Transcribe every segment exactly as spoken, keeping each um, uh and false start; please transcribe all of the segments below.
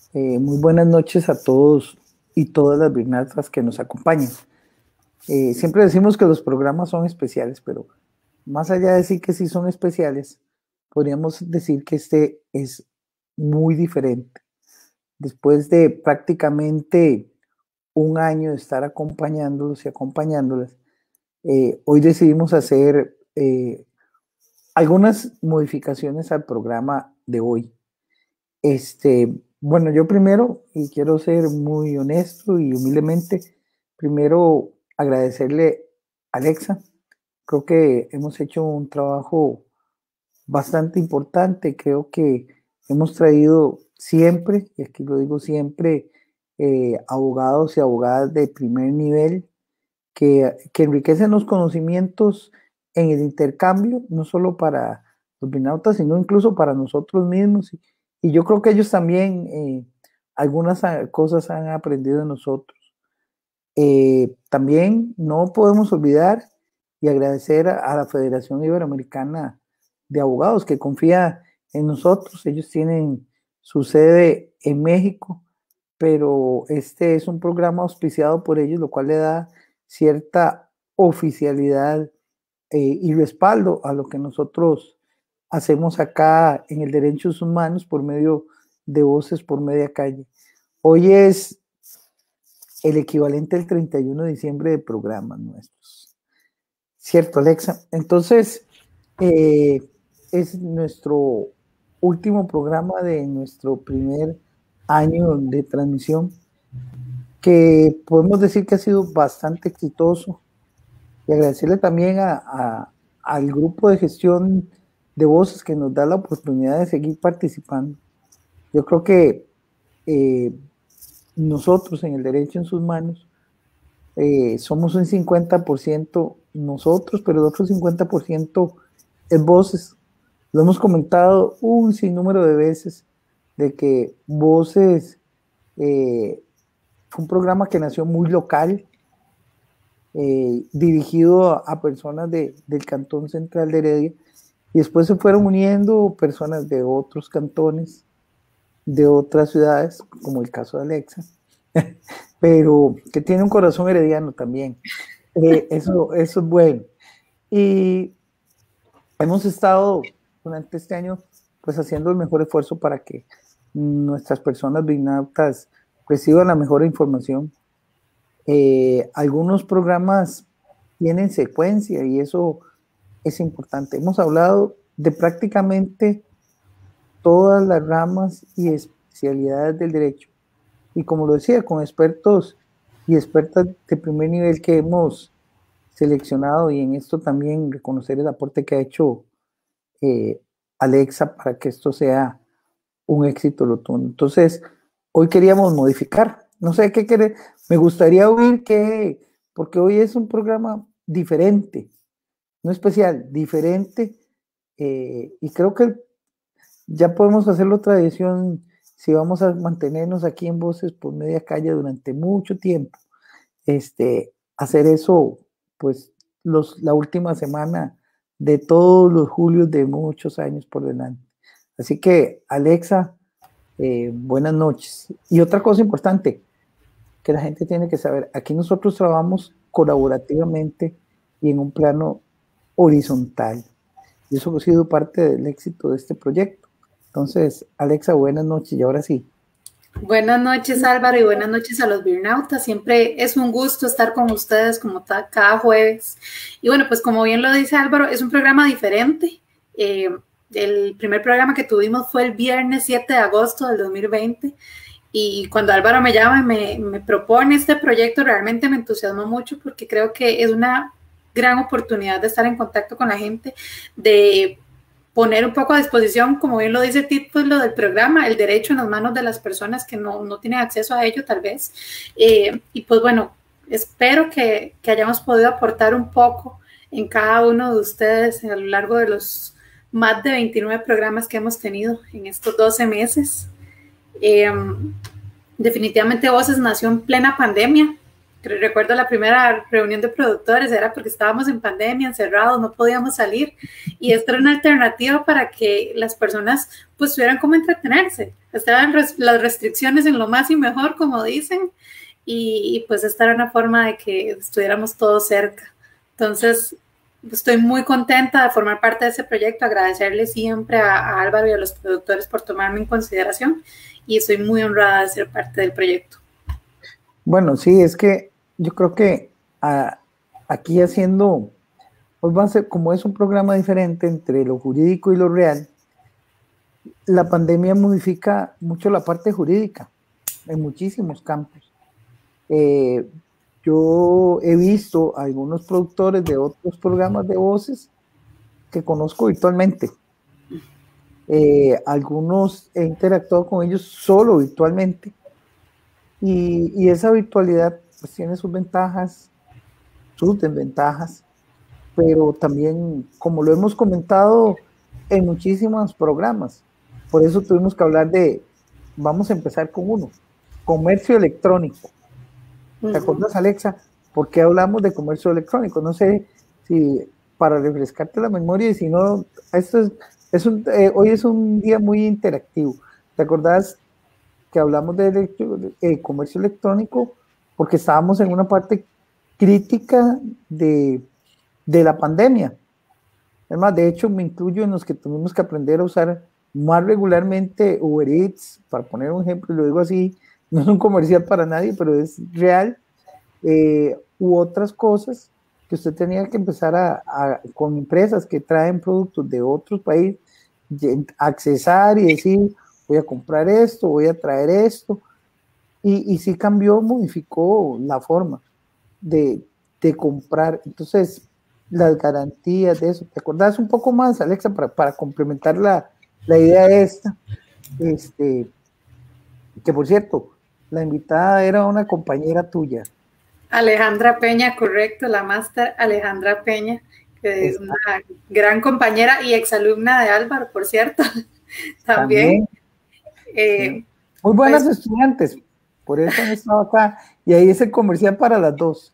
Eh, muy buenas noches a todos y todas las Birnautas que nos acompañan. Eh, siempre decimos que los programas son especiales, pero más allá de decir que sí son especiales, podríamos decir que este es muy diferente. Después de prácticamente un año de estar acompañándolos y acompañándolas, eh, hoy decidimos hacer eh, algunas modificaciones al programa de hoy. Este, bueno, yo primero, y quiero ser muy honesto y humildemente, primero agradecerle a Alexa. Creo que hemos hecho un trabajo bastante importante. Creo que hemos traído siempre, y aquí lo digo siempre, eh, abogados y abogadas de primer nivel que, que enriquecen los conocimientos en el intercambio, no solo para los binautas, sino incluso para nosotros mismos. Y, y yo creo que ellos también eh, algunas cosas han aprendido de nosotros. Eh, también no podemos olvidar y agradecer a, a la Federación Iberoamericana de Abogados que confía en nosotros. Ellos tienen su sede en México, pero este es un programa auspiciado por ellos, lo cual le da cierta oficialidad eh, y respaldo a lo que nosotros hacemos acá en el Derechos Humanos por medio de Voces por Media Calle. Hoy es el equivalente al treinta y uno de diciembre de programas nuestros. ¿Cierto, Alexa? Entonces, eh, es nuestro último programa de nuestro primer año de transmisión, que podemos decir que ha sido bastante exitoso, y agradecerle también a, a, al grupo de gestión de voces que nos da la oportunidad de seguir participando. Yo creo que eh, nosotros en el Derecho en sus Manos eh, somos un cincuenta por ciento nosotros, pero el otro cincuenta por ciento es Voces. Lo hemos comentado un sinnúmero de veces de que Voces eh, fue un programa que nació muy local, eh, dirigido a, a personas de, del Cantón Central de Heredia, y después se fueron uniendo personas de otros cantones, de otras ciudades, como el caso de Alexa, pero que tiene un corazón herediano también. Eh, eso, eso es bueno. Y hemos estado durante este año pues haciendo el mejor esfuerzo para que nuestras personas bignautas reciban la mejor información. Eh, algunos programas tienen secuencia y eso es importante. Hemos hablado de prácticamente todas las ramas y especialidades del derecho. Y como lo decía, con expertos y expertas de primer nivel que hemos seleccionado, y en esto también reconocer el aporte que ha hecho eh, Alexa para que esto sea un éxito rotundo. Entonces, hoy queríamos modificar. No sé qué querer. Me gustaría oír que, porque hoy es un programa diferente, no especial, diferente, eh, y creo que ya podemos hacerlo tradición si vamos a mantenernos aquí en Voces por Media Calle durante mucho tiempo. Este, hacer eso, pues, los, la última semana de todos los julios de muchos años por delante. Así que, Alexa, eh, buenas noches. Y otra cosa importante que la gente tiene que saber, aquí nosotros trabajamos colaborativamente y en un plano horizontal. Y eso ha sido parte del éxito de este proyecto. Entonces, Alexa, buenas noches y ahora sí. Buenas noches, Álvaro, y buenas noches a los Birnautas. Siempre es un gusto estar con ustedes como cada jueves. Y bueno, pues como bien lo dice Álvaro, es un programa diferente. Eh, el primer programa que tuvimos fue el viernes siete de agosto del dos mil veinte. Y cuando Álvaro me llama y me, me propone este proyecto, realmente me entusiasmó mucho porque creo que es una gran oportunidad de estar en contacto con la gente, de poner un poco a disposición, como bien lo dice el título del programa, el derecho en las manos de las personas que no, no tienen acceso a ello tal vez. Eh, y pues bueno, espero que, que hayamos podido aportar un poco en cada uno de ustedes a lo largo de los más de veintinueve programas que hemos tenido en estos doce meses. Eh, definitivamente Voces nació en plena pandemia. Recuerdo la primera reunión de productores, era porque estábamos en pandemia, encerrados, no podíamos salir, y esto era una alternativa para que las personas pues tuvieran cómo entretenerse. Estaban res las restricciones en lo más y mejor, como dicen, y, y pues esta era una forma de que estuviéramos todos cerca. Entonces, estoy muy contenta de formar parte de ese proyecto, agradecerle siempre a, a Álvaro y a los productores por tomarme en consideración, y estoy muy honrada de ser parte del proyecto. Bueno, sí, es que yo creo que a, aquí haciendo, pues va a ser, como es un programa diferente entre lo jurídico y lo real, la pandemia modifica mucho la parte jurídica en muchísimos campos. Eh, yo he visto a algunos productores de otros programas de voces que conozco virtualmente. Eh, algunos he interactuado con ellos solo virtualmente. Y, y esa virtualidad pues tiene sus ventajas, sus desventajas, pero también, como lo hemos comentado en muchísimos programas, por eso tuvimos que hablar de, vamos a empezar con uno, comercio electrónico. ¿Te acuerdas, Alexa? ¿Por qué hablamos de comercio electrónico? No sé si para refrescarte la memoria, y si no, esto es, es un, eh, hoy es un día muy interactivo. ¿Te acordás que hablamos de electro, eh, comercio electrónico? Porque estábamos en una parte crítica de, de la pandemia. Además, de hecho, me incluyo en los que tuvimos que aprender a usar más regularmente Uber Eats, para poner un ejemplo, y lo digo así, no es un comercial para nadie, pero es real, eh, u otras cosas que usted tenía que empezar a, a, con empresas que traen productos de otros países, accesar y decir, voy a comprar esto, voy a traer esto, y, y sí cambió, modificó la forma de, de comprar. Entonces, las garantías de eso, ¿te acordás un poco más, Alexa, para, para complementar la, la idea esta? Este, que por cierto, la invitada era una compañera tuya. Alejandra Peña, correcto, la máster Alejandra Peña, que es una gran compañera y exalumna de Álvaro, por cierto, también. También. Eh, sí. Muy buenas pues, estudiantes, por eso han estado acá, y ahí es el comercial para las dos.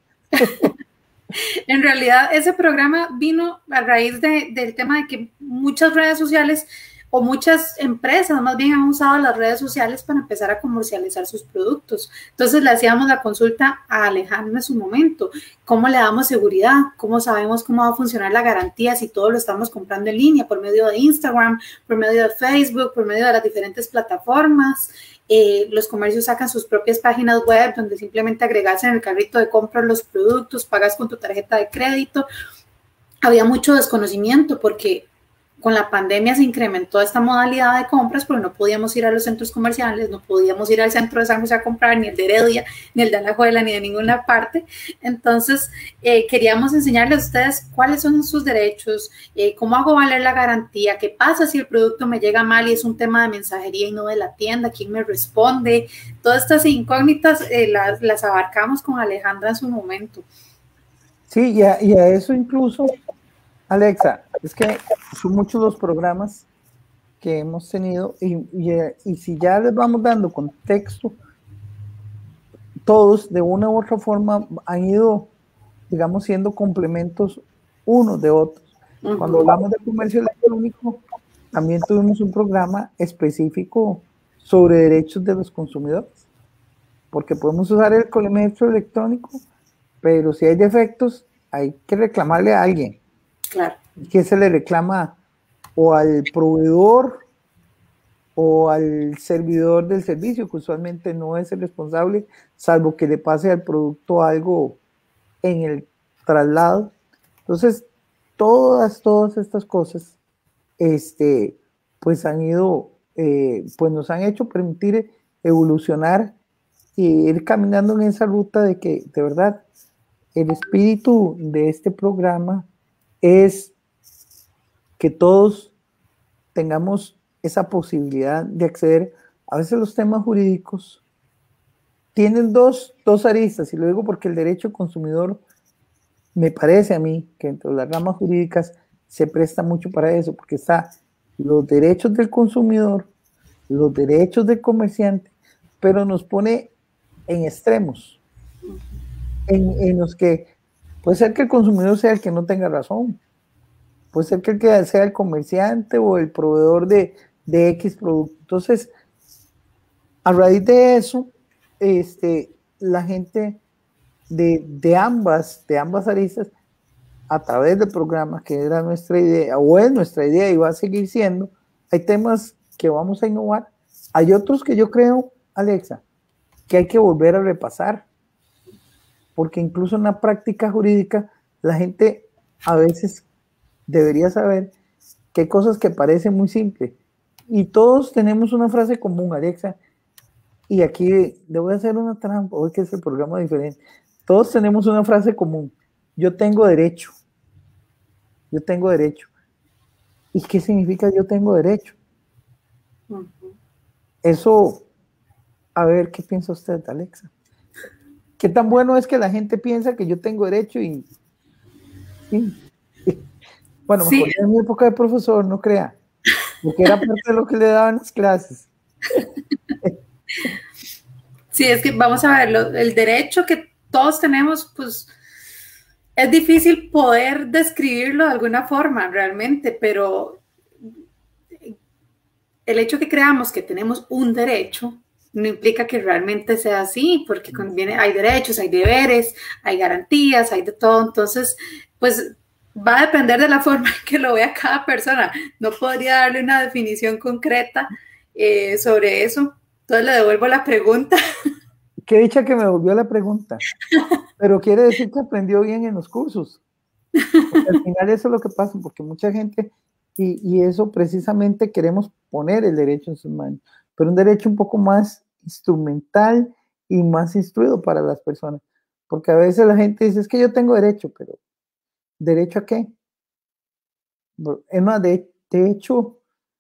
En realidad, ese programa vino a raíz de, del tema de que muchas redes sociales o muchas empresas más bien han usado las redes sociales para empezar a comercializar sus productos. Entonces le hacíamos la consulta a Alejandro en su momento, ¿cómo le damos seguridad? ¿Cómo sabemos cómo va a funcionar la garantía si todo lo estamos comprando en línea por medio de Instagram, por medio de Facebook, por medio de las diferentes plataformas? Eh, los comercios sacan sus propias páginas web donde simplemente agregas en el carrito de compra los productos, pagas con tu tarjeta de crédito. Había mucho desconocimiento porque con la pandemia se incrementó esta modalidad de compras, pero no podíamos ir a los centros comerciales, no podíamos ir al centro de San José a comprar, ni el de Heredia, ni el de Alajuela, ni de ninguna parte. Entonces, eh, queríamos enseñarles a ustedes cuáles son sus derechos, eh, cómo hago valer la garantía, qué pasa si el producto me llega mal y es un tema de mensajería y no de la tienda, quién me responde. Todas estas incógnitas eh, las, las abarcamos con Alejandra en su momento. Sí, y a, y a eso incluso, Alexa, es que son muchos los programas que hemos tenido y, y, y si ya les vamos dando contexto, todos de una u otra forma han ido, digamos, siendo complementos unos de otros. Uh-huh. Cuando hablamos de comercio electrónico, también tuvimos un programa específico sobre derechos de los consumidores, porque podemos usar el comercio electrónico, pero si hay defectos, hay que reclamarle a alguien. Claro. Que se le reclama o al proveedor o al servidor del servicio, que usualmente no es el responsable, salvo que le pase al producto algo en el traslado. Entonces, todas, todas estas cosas, este, pues han ido, eh, pues nos han hecho permitir evolucionar y ir caminando en esa ruta de que, de verdad, el espíritu de este programa es que todos tengamos esa posibilidad de acceder. A veces los temas jurídicos tienen dos, dos aristas, y lo digo porque el derecho consumidor me parece a mí que entre las ramas jurídicas se presta mucho para eso, porque está los derechos del consumidor, los derechos del comerciante, pero nos pone en extremos. en, en los que puede ser que el consumidor sea el que no tenga razón, puede ser que el que sea el comerciante o el proveedor de, de X producto. Entonces, a raíz de eso, este, la gente de, de ambas, de ambas aristas, a través del programa, que era nuestra idea, o es nuestra idea y va a seguir siendo, hay temas que vamos a innovar, hay otros que yo creo, Alexa, que hay que volver a repasar, porque incluso en la práctica jurídica, la gente a veces debería saber que hay cosas que parecen muy simples, y todos tenemos una frase común, Alexa, y aquí le voy a hacer una trampa, hoy que es el programa diferente, todos tenemos una frase común, yo tengo derecho, yo tengo derecho. ¿Y qué significa yo tengo derecho? Uh-huh. Eso, a ver, ¿qué piensa usted, Alexa? ¿Qué tan bueno es que la gente piensa que yo tengo derecho? Y sí. Bueno, me acordé de mi época de profesor, no crea, porque era parte de lo que le daban las clases. Sí, es que vamos a ver, lo, el derecho que todos tenemos, pues es difícil poder describirlo de alguna forma realmente, pero el hecho que creamos que tenemos un derecho no implica que realmente sea así, porque conviene, hay derechos, hay deberes, hay garantías, hay de todo. Entonces, pues va a depender de la forma en que lo vea cada persona. No podría darle una definición concreta eh, sobre eso. Entonces le devuelvo la pregunta. Qué dicha que me devolvió la pregunta, pero quiere decir que aprendió bien en los cursos. Porque al final eso es lo que pasa, porque mucha gente, y, y eso precisamente queremos poner el derecho en sus manos, pero un derecho un poco más instrumental y más instruido para las personas, porque a veces la gente dice, es que yo tengo derecho, pero ¿derecho a qué? Es más, de, de hecho,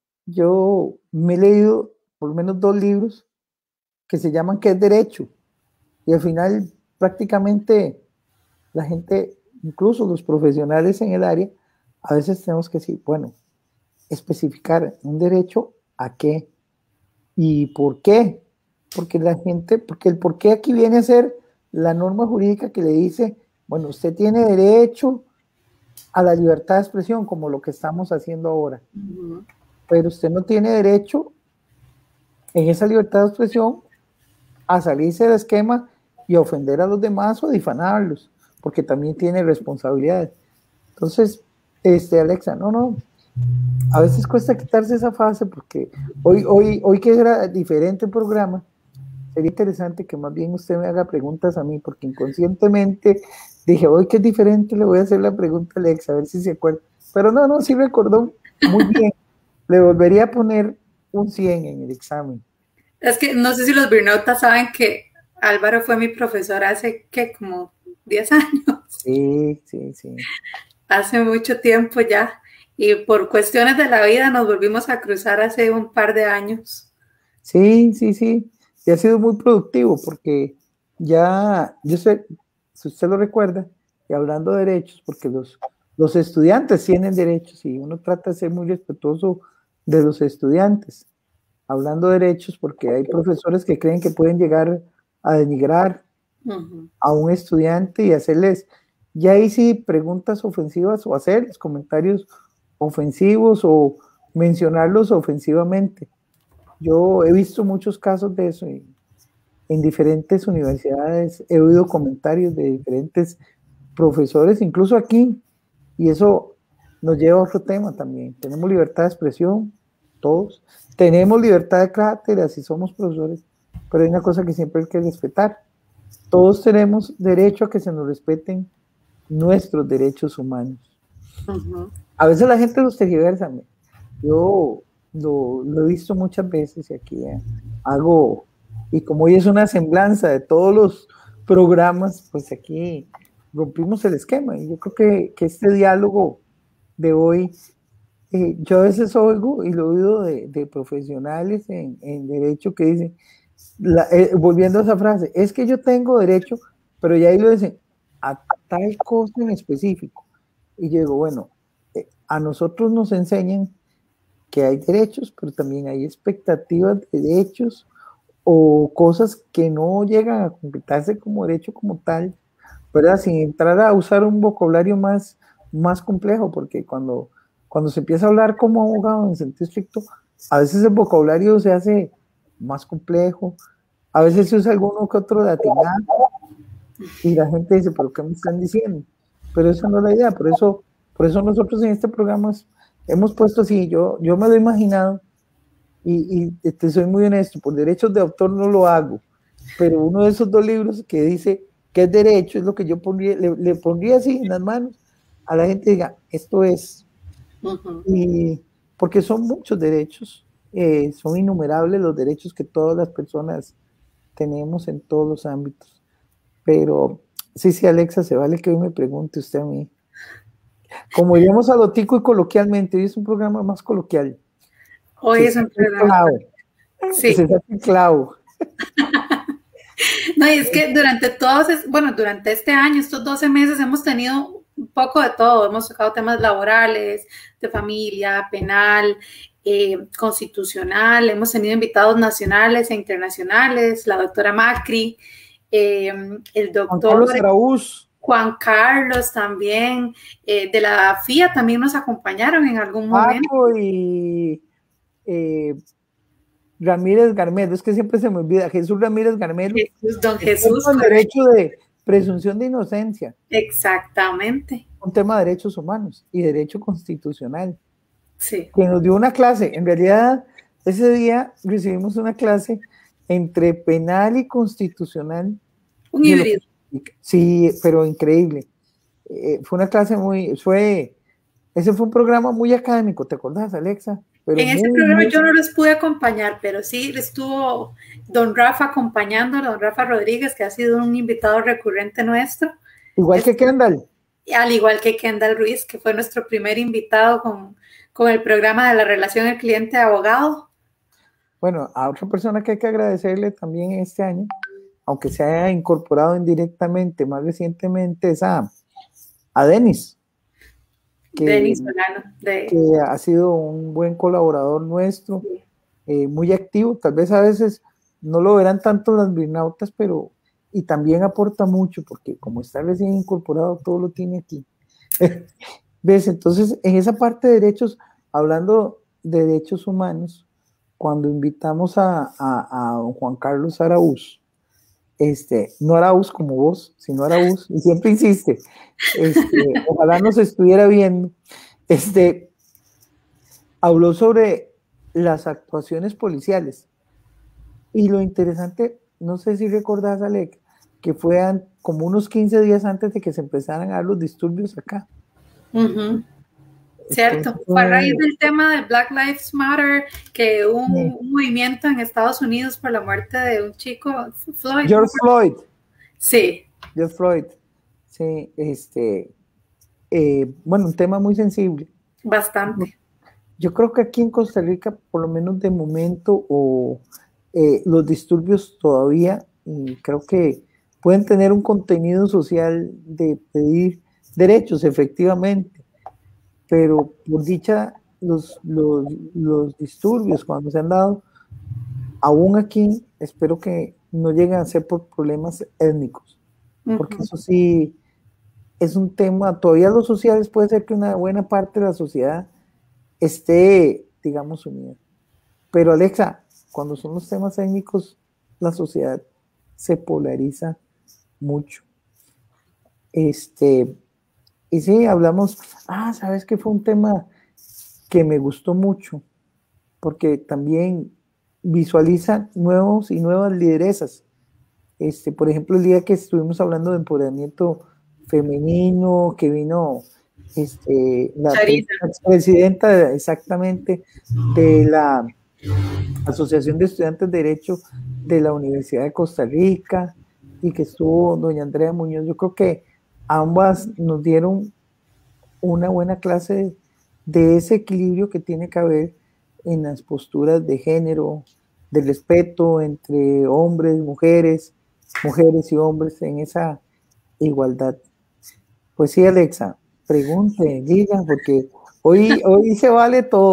yo me he leído por lo menos dos libros que se llaman ¿Qué es derecho? Y al final prácticamente la gente, incluso los profesionales en el área, a veces tenemos que decir, bueno, especificar un derecho a qué y por qué. Porque la gente, porque el por qué aquí viene a ser la norma jurídica que le dice, bueno, usted tiene derecho a la libertad de expresión, como lo que estamos haciendo ahora. Uh-huh. Pero usted no tiene derecho en esa libertad de expresión a salirse del esquema y a ofender a los demás o a difamarlos, porque también tiene responsabilidades. Entonces, este, Alexa, no, no, a veces cuesta quitarse esa fase, porque hoy, hoy, hoy que era diferente el programa, sería interesante que más bien usted me haga preguntas a mí, porque inconscientemente dije, hoy que es diferente, le voy a hacer la pregunta a Alexa, a ver si se acuerda. Pero no, no, sí recordó muy bien. Le volvería a poner un cien en el examen. Es que no sé si los Birnautas saben que Álvaro fue mi profesor hace, ¿qué? Como diez años. Sí, sí, sí. Hace mucho tiempo ya. Y por cuestiones de la vida nos volvimos a cruzar hace un par de años. Sí, sí, sí. Y ha sido muy productivo porque ya, yo sé, si usted lo recuerda, y hablando de derechos, porque los, los estudiantes tienen derechos y uno trata de ser muy respetuoso de los estudiantes. Hablando de derechos, porque hay profesores que creen que pueden llegar a denigrar uh-huh. a un estudiante y hacerles, ya ahí sí, preguntas ofensivas o hacerles comentarios ofensivos o mencionarlos ofensivamente. Yo he visto muchos casos de eso en, en diferentes universidades, he oído comentarios de diferentes profesores, incluso aquí, y eso nos lleva a otro tema también. Tenemos libertad de expresión, todos. Tenemos libertad de cátedra si somos profesores, pero hay una cosa que siempre hay que respetar. Todos tenemos derecho a que se nos respeten nuestros derechos humanos. Uh-huh. A veces la gente los tergiversa. Yo lo, lo he visto muchas veces y aquí eh, hago, y como hoy es una semblanza de todos los programas, pues aquí rompimos el esquema. Y yo creo que, que este diálogo de hoy, eh, yo a veces oigo y lo oigo de, de profesionales en, en derecho que dicen, la, eh, volviendo a esa frase, es que yo tengo derecho, pero ya ahí lo dicen, a tal cosa en específico. Y yo digo, bueno, eh, a nosotros nos enseñan que hay derechos, pero también hay expectativas de derechos o cosas que no llegan a concretarse como derecho como tal, ¿verdad? Sin entrar a usar un vocabulario más, más complejo, porque cuando, cuando se empieza a hablar como abogado en sentido estricto, a veces el vocabulario se hace más complejo, a veces se usa alguno que otro de atinado, y la gente dice, ¿pero qué me están diciendo? Pero esa no es la idea, por eso, por eso nosotros en este programa hemos puesto así, yo, yo me lo he imaginado, y, y te soy muy honesto, por derechos de autor no lo hago, pero uno de esos dos libros que dice que es derecho, es lo que yo pondría, le, le pondría así en las manos a la gente, diga, esto es, uh-huh. Y porque son muchos derechos, eh, son innumerables los derechos que todas las personas tenemos en todos los ámbitos, pero sí, sí, Alexa, se vale que hoy me pregunte usted a mí, como iríamos a lo tico y coloquialmente, hoy es un programa más coloquial. Hoy es un programa. Sí. Se saca el clavo. No, y es que durante todos, bueno, durante este año, estos doce meses, hemos tenido un poco de todo. Hemos tocado temas laborales, de familia, penal, eh, constitucional. Hemos tenido invitados nacionales e internacionales, la doctora Macri, eh, el doctor Juan Carlos Araúz. Juan Carlos también, eh, de la F I A también nos acompañaron en algún momento. Paco y eh, Ramírez Garmedo, es que siempre se me olvida, Jesús Ramírez Garmedo. Jesús, don Jesús. El derecho de presunción de inocencia. Exactamente. Un tema de derechos humanos y derecho constitucional. Sí. Que nos dio una clase, en realidad ese día recibimos una clase entre penal y constitucional. Un híbrido. Sí, pero increíble. Eh, fue una clase muy, fue, ese fue un programa muy académico, ¿te acordás, Alexa? Pero en ese programa muy... yo no los pude acompañar, pero sí estuvo don Rafa acompañando, don Rafa Rodríguez, que ha sido un invitado recurrente nuestro. Igual que Kendall. Al igual que Kendall Ruiz, que fue nuestro primer invitado con, con el programa de la relación del cliente-abogado. Bueno, a otra persona que hay que agradecerle también este año, aunque se haya incorporado indirectamente más recientemente, es a, a Denis. Que, Denis Solano, de... que ha sido un buen colaborador nuestro, sí. eh, muy activo, tal vez a veces no lo verán tanto las birnautas, pero y también aporta mucho, porque como está recién incorporado, todo lo tiene aquí. ¿Ves? Entonces, en esa parte de derechos, hablando de derechos humanos, cuando invitamos a, a, a Juan Carlos Araúz, este, no Araúz como vos, sino Araúz, y siempre insiste, este, ojalá nos estuviera viendo, este, habló sobre las actuaciones policiales, y lo interesante, no sé si recordás, Alec, que fue an, como unos quince días antes de que se empezaran a dar los disturbios acá. Uh-huh. Cierto, Entonces, fue a raíz del tema de Black Lives Matter que hubo un, sí. un movimiento en Estados Unidos por la muerte de un chico, Floyd. George Floyd. Sí. George Floyd. Sí, este, eh, bueno, un tema muy sensible. Bastante. Yo creo que aquí en Costa Rica, por lo menos de momento, o eh, los disturbios todavía, y creo que pueden tener un contenido social de pedir derechos, efectivamente. Pero por dicha, los, los, los disturbios cuando se han dado, aún aquí, espero que no lleguen a ser por problemas étnicos, uh-huh. porque eso sí es un tema, todavía los sociales puede ser que una buena parte de la sociedad esté, digamos, unida. Pero Alexa, cuando son los temas étnicos, la sociedad se polariza mucho. Este... Y sí, hablamos, ah, ¿sabes qué? Fue un tema que me gustó mucho, porque también visualiza nuevos y nuevas lideresas. Este, por ejemplo, el día que estuvimos hablando de empoderamiento femenino, que vino este, la presidenta exactamente de la Asociación de Estudiantes de Derecho de la Universidad de Costa Rica, y que estuvo doña Andrea Muñoz. Yo creo que ambas nos dieron una buena clase de ese equilibrio que tiene que haber en las posturas de género, de respeto entre hombres, mujeres, mujeres y hombres, en esa igualdad. Pues sí, Alexa, pregunte, diga, porque hoy, hoy se vale todo.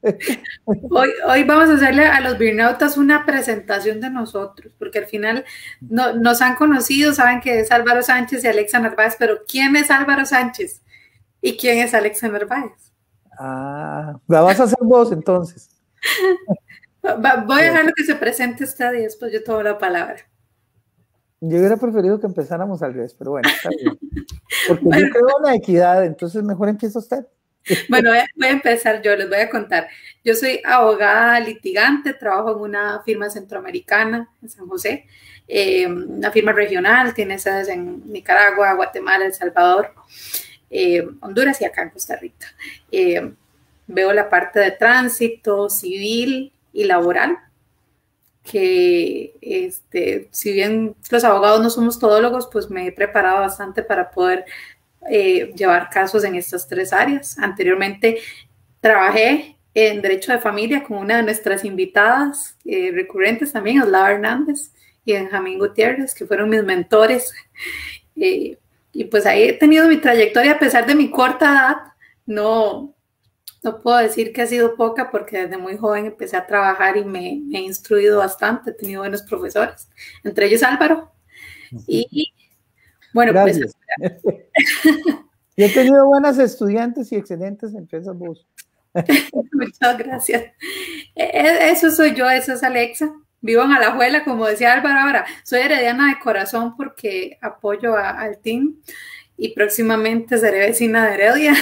Hoy, hoy vamos a hacerle a los Birnautas una presentación de nosotros, porque al final no, nos han conocido, saben que es Álvaro Sánchez y Alexa Narváez, pero ¿quién es Álvaro Sánchez? ¿Y quién es Alexa Narváez? Ah, la vas a hacer vos entonces. Va, voy a dejarlo que se presente usted y después yo tomo la palabra. Yo hubiera preferido que empezáramos al revés, pero bueno, está bien. Porque bueno, yo creo en la equidad, entonces mejor empieza usted. Bueno, voy a, voy a empezar yo, les voy a contar. Yo soy abogada litigante, trabajo en una firma centroamericana en San José, eh, una firma regional, tiene sedes en Nicaragua, Guatemala, El Salvador, eh, Honduras y acá en Costa Rica. Eh, veo la parte de tránsito, civil y laboral, que este, si bien los abogados no somos todólogos, pues me he preparado bastante para poder eh, llevar casos en estas tres áreas. Anteriormente trabajé en Derecho de Familia con una de nuestras invitadas eh, recurrentes también, Osla Hernández y Benjamín Gutiérrez, que fueron mis mentores. Eh, y pues ahí he tenido mi trayectoria, a pesar de mi corta edad, no... No puedo decir que ha sido poca porque desde muy joven empecé a trabajar y me, me he instruido bastante, he tenido buenos profesores, entre ellos Álvaro. Y bueno, gracias. Pues... Yo he tenido buenas estudiantes y excelentes entre esas dos. Muchas gracias. Eso soy yo, eso es Alexa. Vivo en Alajuela, como decía Álvaro ahora. Soy herediana de corazón porque apoyo a, al team y próximamente seré vecina de Heredia.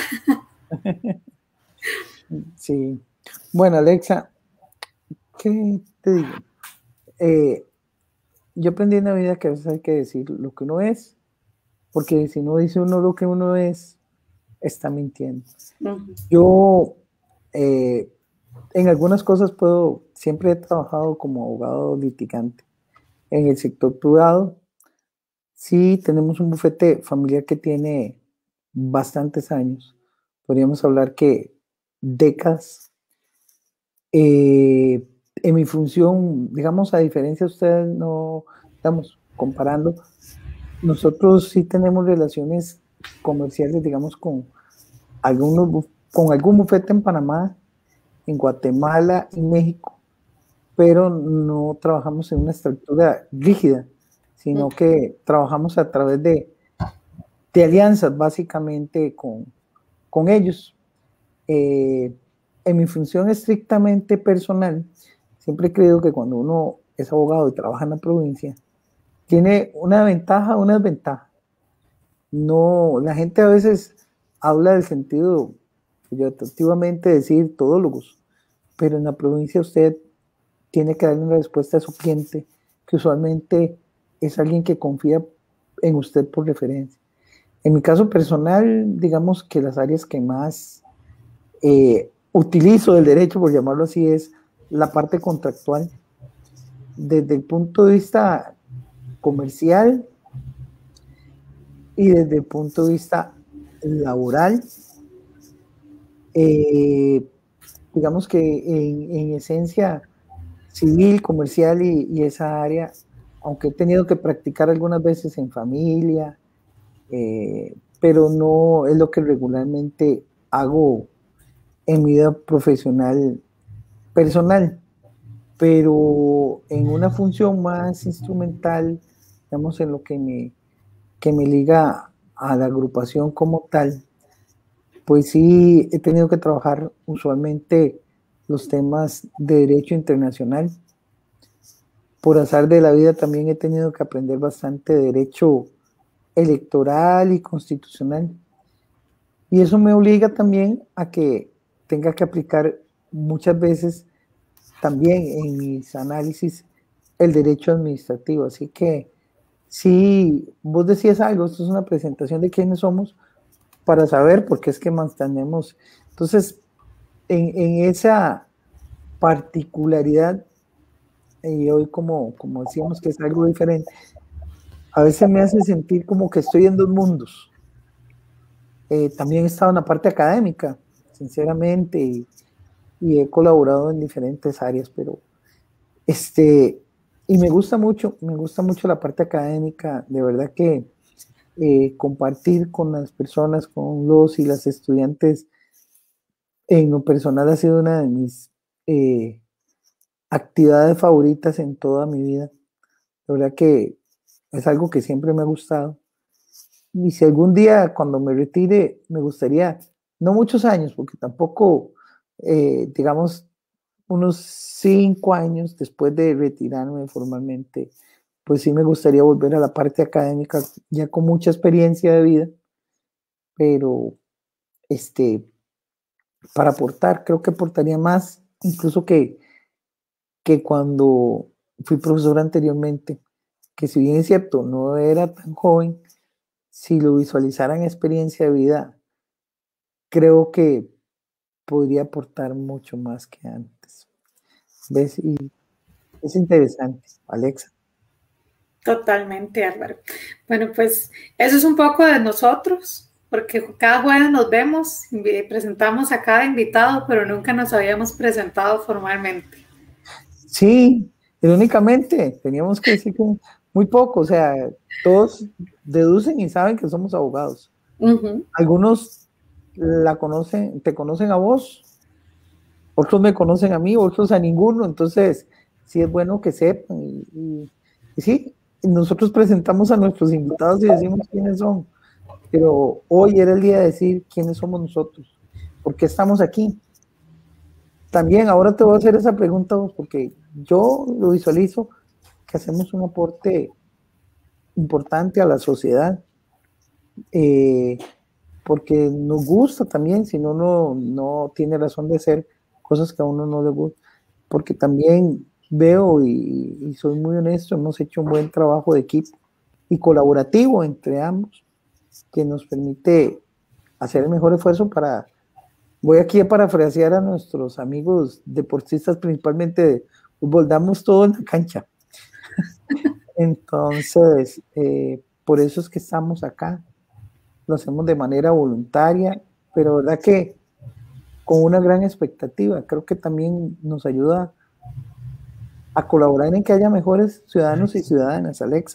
Sí. Bueno, Alexa, ¿qué te digo? Eh, yo aprendí en la vida que a veces hay que decir lo que uno es, porque si no dice uno lo que uno es, está mintiendo. Uh-huh. Yo, eh, en algunas cosas puedo, siempre he trabajado como abogado litigante. En el sector privado, sí tenemos un bufete familiar que tiene bastantes años. Podríamos hablar que décadas. Eh, en mi función, digamos, a diferencia de ustedes, no estamos comparando, nosotros sí tenemos relaciones comerciales, digamos, con, algunos, con algún bufete en Panamá, en Guatemala y México, pero no trabajamos en una estructura rígida, sino que trabajamos a través de, de alianzas, básicamente, con, con ellos. Eh, en mi función estrictamente personal, siempre he creído que cuando uno es abogado y trabaja en la provincia, tiene una ventaja, una desventaja. No, la gente a veces habla del sentido, peyorativamente decir todólogos, pero en la provincia usted tiene que darle una respuesta a su cliente, que usualmente es alguien que confía en usted por referencia. En mi caso personal, digamos que las áreas que más eh, utilizo del derecho, por llamarlo así, es la parte contractual. Desde el punto de vista comercial y desde el punto de vista laboral, eh, digamos que en, en esencia civil, comercial y, y esa área, aunque he tenido que practicar algunas veces en familia, eh, pero no es lo que regularmente hago en mi vida profesional personal, pero en una función más instrumental, digamos, en lo que me, que me liga a la agrupación como tal, pues sí he tenido que trabajar usualmente los temas de derecho internacional. Por azar de la vida también he tenido que aprender bastante de derecho electoral y constitucional. Y eso me obliga también a que tenga que aplicar muchas veces también en mis análisis el derecho administrativo. Así que si vos decías algo, esto es una presentación de quiénes somos para saber por qué es que mantenemos. Entonces, en, en esa particularidad, y hoy como, como decíamos que es algo diferente, a veces me hace sentir como que estoy en dos mundos. Eh, también he estado en la parte académica, sinceramente, y, y he colaborado en diferentes áreas, pero este, y me gusta mucho, me gusta mucho la parte académica, de verdad que eh, compartir con las personas, con los y las estudiantes, en lo personal ha sido una de mis eh, actividades favoritas en toda mi vida. La verdad que es algo que siempre me ha gustado. Y si algún día cuando me retire, me gustaría, no muchos años, porque tampoco, eh, digamos, unos cinco años después de retirarme formalmente, pues sí me gustaría volver a la parte académica, ya con mucha experiencia de vida, pero este, para aportar, creo que aportaría más, incluso que, que cuando fui profesor anteriormente, que si bien es cierto, no era tan joven, si lo visualizara en experiencia de vida, creo que podría aportar mucho más que antes. ¿Ves? Y es interesante, Alexa. Totalmente, Álvaro. Bueno, pues eso es un poco de nosotros, porque cada jueves nos vemos, presentamos a cada invitado, pero nunca nos habíamos presentado formalmente. Sí, irónicamente, teníamos que decir que muy poco, o sea, todos deducen y saben que somos abogados. Uh-huh. Algunos la conocen, te conocen a vos, otros me conocen a mí, otros a ninguno, entonces sí es bueno que sepan. Y, y, y sí, nosotros presentamos a nuestros invitados y decimos quiénes son, pero hoy era el día de decir quiénes somos nosotros, por qué estamos aquí. También ahora te voy a hacer esa pregunta vos, porque yo lo visualizo que hacemos un aporte importante a la sociedad, eh, porque nos gusta también, si no, no, no tiene razón de ser cosas que a uno no le gusta, porque también veo y, y soy muy honesto, hemos hecho un buen trabajo de equipo y colaborativo entre ambos, que nos permite hacer el mejor esfuerzo para, voy aquí a parafrasear a nuestros amigos deportistas, principalmente de fútbol, damos todo en la cancha. Entonces, eh, por eso es que estamos acá, lo hacemos de manera voluntaria, pero verdad que con una gran expectativa, creo que también nos ayuda a colaborar en que haya mejores ciudadanos y ciudadanas, Alexa.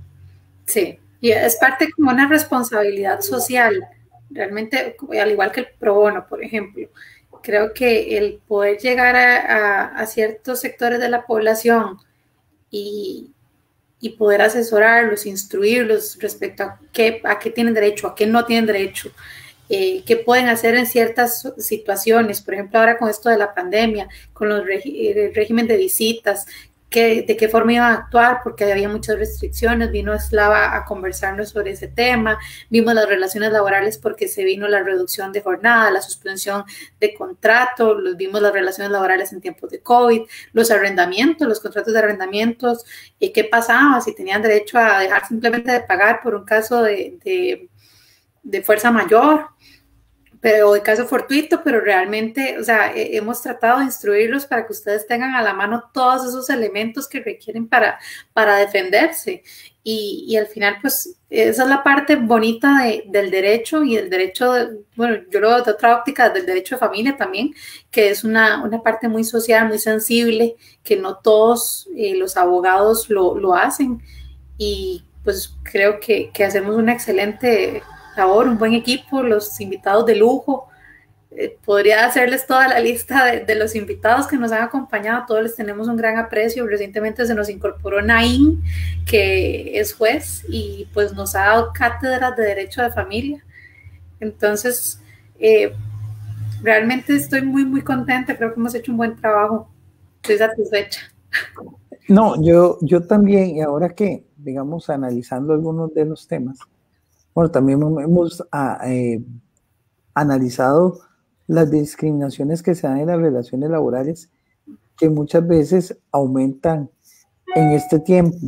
Sí, y es parte como una responsabilidad social, realmente, al igual que el pro bono, por ejemplo. Creo que el poder llegar a, a, a ciertos sectores de la población y, y poder asesorarlos, instruirlos respecto a qué, a qué tienen derecho, a qué no tienen derecho, eh, qué pueden hacer en ciertas situaciones, por ejemplo, ahora con esto de la pandemia, con los regi el régimen de visitas, que, de qué forma iban a actuar, porque había muchas restricciones. Vino Eslava a conversarnos sobre ese tema, vimos las relaciones laborales porque se vino la reducción de jornada, la suspensión de contrato, los, vimos las relaciones laborales en tiempos de COVID, los arrendamientos, los contratos de arrendamientos, eh, qué pasaba, si tenían derecho a dejar simplemente de pagar por un caso de, de, de fuerza mayor, pero de caso fortuito, pero realmente, o sea, eh, hemos tratado de instruirlos para que ustedes tengan a la mano todos esos elementos que requieren para, para defenderse. Y, y al final, pues, esa es la parte bonita de, del derecho y el derecho, de, bueno, yo lo veo de otra óptica, del derecho de familia también, que es una, una parte muy social, muy sensible, que no todos eh, los abogados lo, lo hacen. Y pues creo que, que hacemos una excelente labor, un buen equipo, los invitados de lujo. Eh, podría hacerles toda la lista de, de los invitados que nos han acompañado, a todos les tenemos un gran aprecio. Recientemente se nos incorporó Naín, que es juez y pues nos ha dado cátedras de derecho de familia. Entonces, eh, realmente estoy muy, muy contenta, creo que hemos hecho un buen trabajo, estoy satisfecha. No, yo, yo también, y ahora que, digamos, analizando algunos de los temas, bueno, también hemos a, eh, analizado las discriminaciones que se dan en las relaciones laborales, que muchas veces aumentan en este tiempo.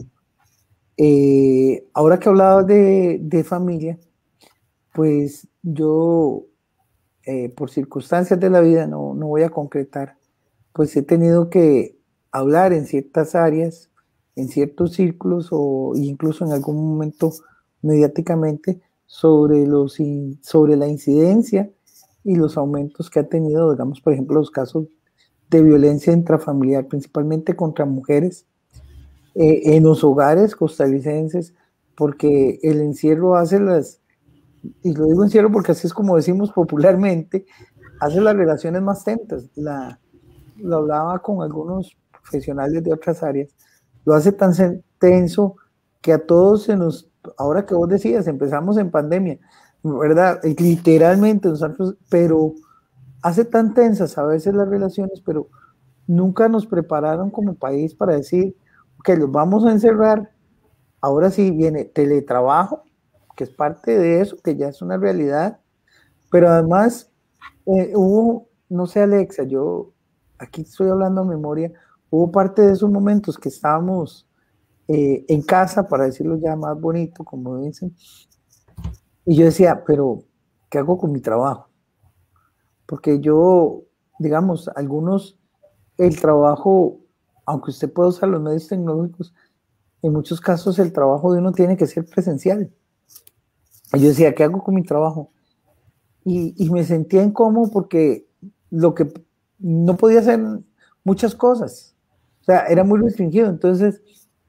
Eh, ahora que hablaba de, de familia, pues yo, eh, por circunstancias de la vida, no, no voy a concretar, pues he tenido que hablar en ciertas áreas, en ciertos círculos o incluso en algún momento mediáticamente sobre, los, sobre la incidencia y los aumentos que ha tenido, digamos, por ejemplo, los casos de violencia intrafamiliar, principalmente contra mujeres, eh, en los hogares costarricenses, porque el encierro hace las, y lo digo encierro porque así es como decimos popularmente, hace las relaciones más tensas. La, lo hablaba con algunos profesionales de otras áreas, lo hace tan tenso que a todos se nos, ahora que vos decías, empezamos en pandemia, ¿verdad? Literalmente, nosotros, pero hace tan tensas a veces las relaciones, pero nunca nos prepararon como país para decir, ok, los vamos a encerrar, ahora sí viene teletrabajo, que es parte de eso, que ya es una realidad, pero además eh, hubo, no sé Alexa, yo aquí estoy hablando a memoria, hubo parte de esos momentos que estábamos eh, en casa, para decirlo ya más bonito, como dicen, y yo decía, pero ¿qué hago con mi trabajo? Porque yo, digamos, algunos, el trabajo, aunque usted pueda usar los medios tecnológicos, en muchos casos el trabajo de uno tiene que ser presencial. Y yo decía, ¿qué hago con mi trabajo? Y, y me sentía incómodo porque lo que no podía hacer muchas cosas. O sea, era muy restringido. Entonces,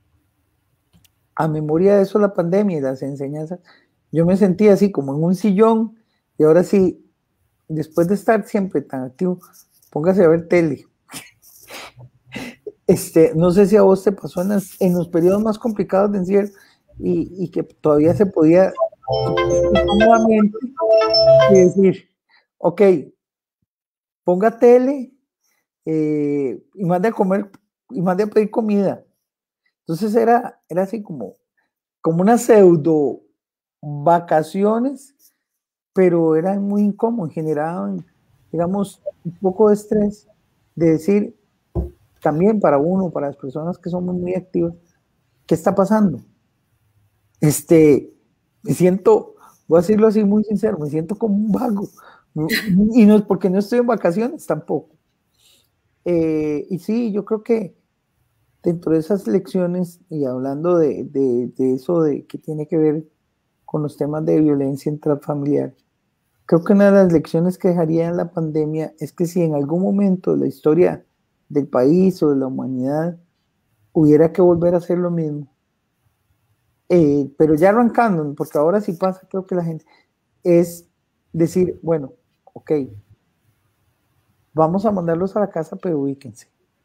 a memoria de eso, la pandemia y las enseñanzas, yo me sentía así como en un sillón y ahora sí, después de estar siempre tan activo, póngase a ver tele. Este, no sé si a vos te pasó en, las, en los periodos más complicados de encierro y, y que todavía se podía nuevamente decir, ok, ponga tele eh, y mande a comer y mande a pedir comida. Entonces era, era así como, como una pseudo vacaciones, pero eran muy incómodos, generaban, digamos, un poco de estrés de decir, también para uno, para las personas que somos muy activas, ¿qué está pasando? Este, me siento, voy a decirlo así muy sincero, me siento como un vago, y no es porque no estoy en vacaciones tampoco. Eh, y sí, yo creo que dentro de esas lecciones, y hablando de, de, de eso de que tiene que ver con los temas de violencia intrafamiliar, creo que una de las lecciones que dejaría en la pandemia es que si en algún momento de la historia del país o de la humanidad hubiera que volver a hacer lo mismo, eh, pero ya arrancando, porque ahora sí pasa, creo que la gente, es decir, bueno, ok, vamos a mandarlos a la casa, pero ubíquense,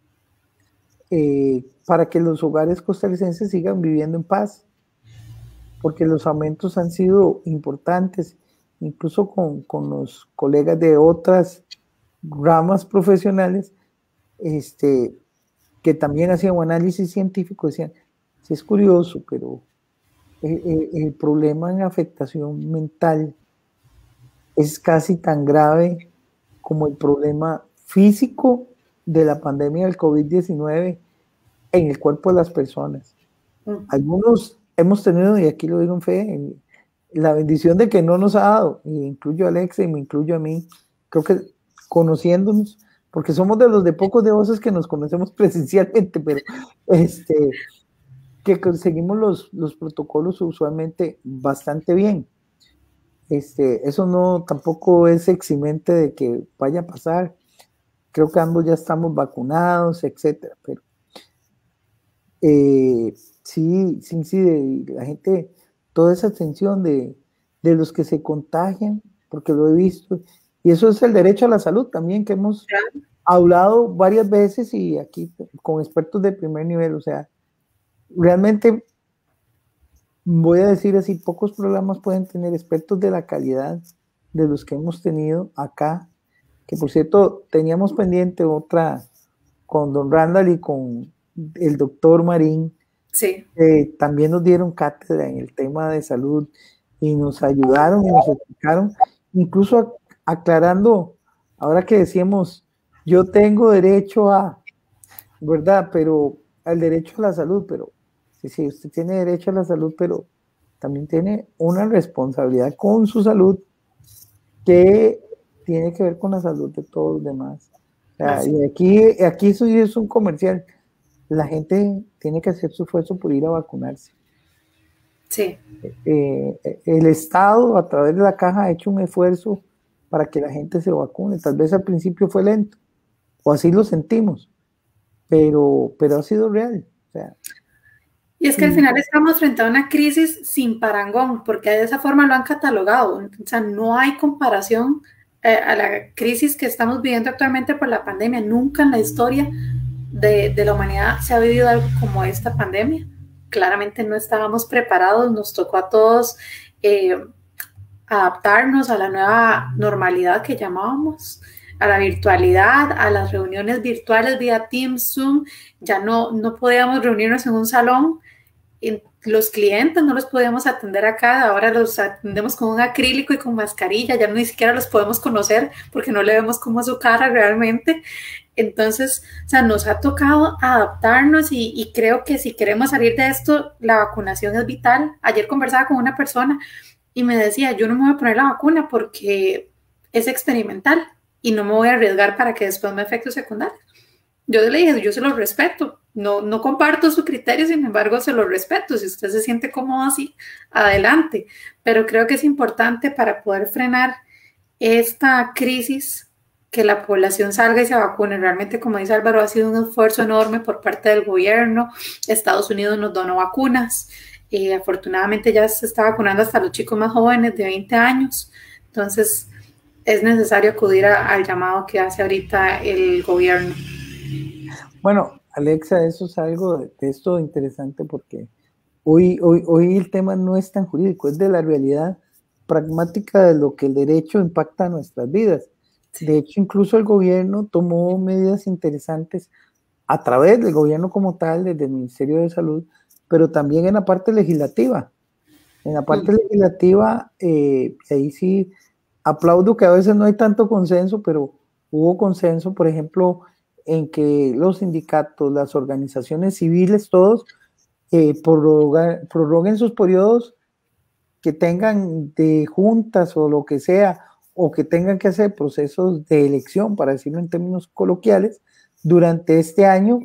eh, para que los hogares costarricenses sigan viviendo en paz, porque los aumentos han sido importantes, incluso con, con los colegas de otras ramas profesionales, este, que también hacían un análisis científico, decían, sí es curioso, pero el, el, el problema en afectación mental es casi tan grave como el problema físico de la pandemia del COVID diecinueve en el cuerpo de las personas. Uh-huh. Algunos hemos tenido, y aquí lo digo en fe, la bendición de que no nos ha dado, y incluyo a Alexa y me incluyo a mí, creo que conociéndonos, porque somos de los de pocos de voces que nos conocemos presencialmente, pero este, que conseguimos los, los protocolos usualmente bastante bien. Este, eso no tampoco es eximente de que vaya a pasar. Creo que ambos ya estamos vacunados, etcétera, pero eh, sí, sí, sí, de la gente, toda esa atención de, de los que se contagian, porque lo he visto, y eso es el derecho a la salud también, que hemos hablado varias veces y aquí con expertos de primer nivel, o sea, realmente voy a decir así, pocos programas pueden tener expertos de la calidad de los que hemos tenido acá, que por cierto teníamos pendiente otra con don Randall y con el doctor Marín, sí. eh, también nos dieron cátedra en el tema de salud y nos ayudaron y nos explicaron, incluso aclarando, ahora que decíamos, yo tengo derecho a, ¿verdad? Pero al derecho a la salud, pero sí, sí, usted tiene derecho a la salud, pero también tiene una responsabilidad con su salud que tiene que ver con la salud de todos los demás. O sea, y aquí, aquí eso es un comercial. La gente tiene que hacer su esfuerzo por ir a vacunarse. Sí. Eh, el Estado, a través de la caja, ha hecho un esfuerzo para que la gente se vacune. Tal vez al principio fue lento, o así lo sentimos, pero, pero ha sido real. O sea, y es que al final estamos frente a una crisis sin parangón, porque de esa forma lo han catalogado. O sea, no hay comparación eh, a la crisis que estamos viviendo actualmente por la pandemia. Nunca en la historia de, de la humanidad se ha vivido algo como esta pandemia. Claramente no estábamos preparados, nos tocó a todos eh, adaptarnos a la nueva normalidad que llamábamos, a la virtualidad, a las reuniones virtuales vía Teams, Zoom. Ya no, no podíamos reunirnos en un salón. Los clientes no los podíamos atender acá, ahora los atendemos con un acrílico y con mascarilla, ya ni siquiera los podemos conocer porque no le vemos como su cara realmente. Entonces, o sea, nos ha tocado adaptarnos y, y creo que si queremos salir de esto, la vacunación es vital. Ayer conversaba con una persona y me decía, yo no me voy a poner la vacuna porque es experimental y no me voy a arriesgar para que después me efectos secundarios. Yo le dije, yo se lo respeto, no, no comparto su criterio, sin embargo se lo respeto. Si usted se siente cómodo así, adelante. Pero creo que es importante para poder frenar esta crisis que la población salga y se vacune. Realmente, como dice Álvaro, ha sido un esfuerzo enorme por parte del gobierno. Estados Unidos nos donó vacunas. Eh, afortunadamente ya se está vacunando hasta los chicos más jóvenes de veinte años. Entonces, es necesario acudir a, al llamado que hace ahorita el gobierno. Bueno, Alexa, eso es algo de, de esto interesante porque hoy, hoy, hoy el tema no es tan jurídico, es de la realidad pragmática de lo que el derecho impacta a nuestras vidas. Sí. De hecho, incluso el gobierno tomó medidas interesantes a través del gobierno como tal, desde el Ministerio de Salud, pero también en la parte legislativa. En la parte sí. legislativa, eh, ahí sí aplaudo que a veces no hay tanto consenso, pero hubo consenso, por ejemplo, en que los sindicatos, las organizaciones civiles, todos eh, prorrogan, prorroguen sus periodos que tengan de juntas o lo que sea, o que tengan que hacer procesos de elección, para decirlo en términos coloquiales, durante este año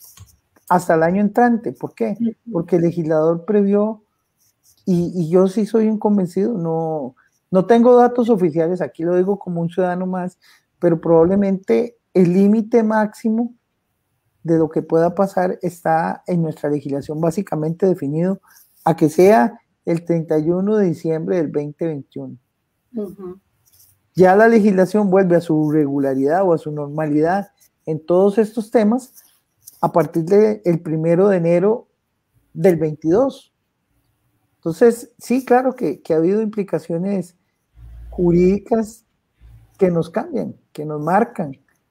hasta el año entrante. ¿Por qué? Porque el legislador previó, y, y yo sí soy un convencido, no, no tengo datos oficiales, aquí lo digo como un ciudadano más, pero probablemente el límite máximo de lo que pueda pasar está en nuestra legislación básicamente definido a que sea el treinta y uno de diciembre del veinte veintiuno. Uh-huh. Ya la legislación vuelve a su regularidad o a su normalidad en todos estos temas a partir del primero de enero del veintidós. Entonces, sí, claro que, que ha habido implicaciones jurídicas que nos cambian, que nos marcan.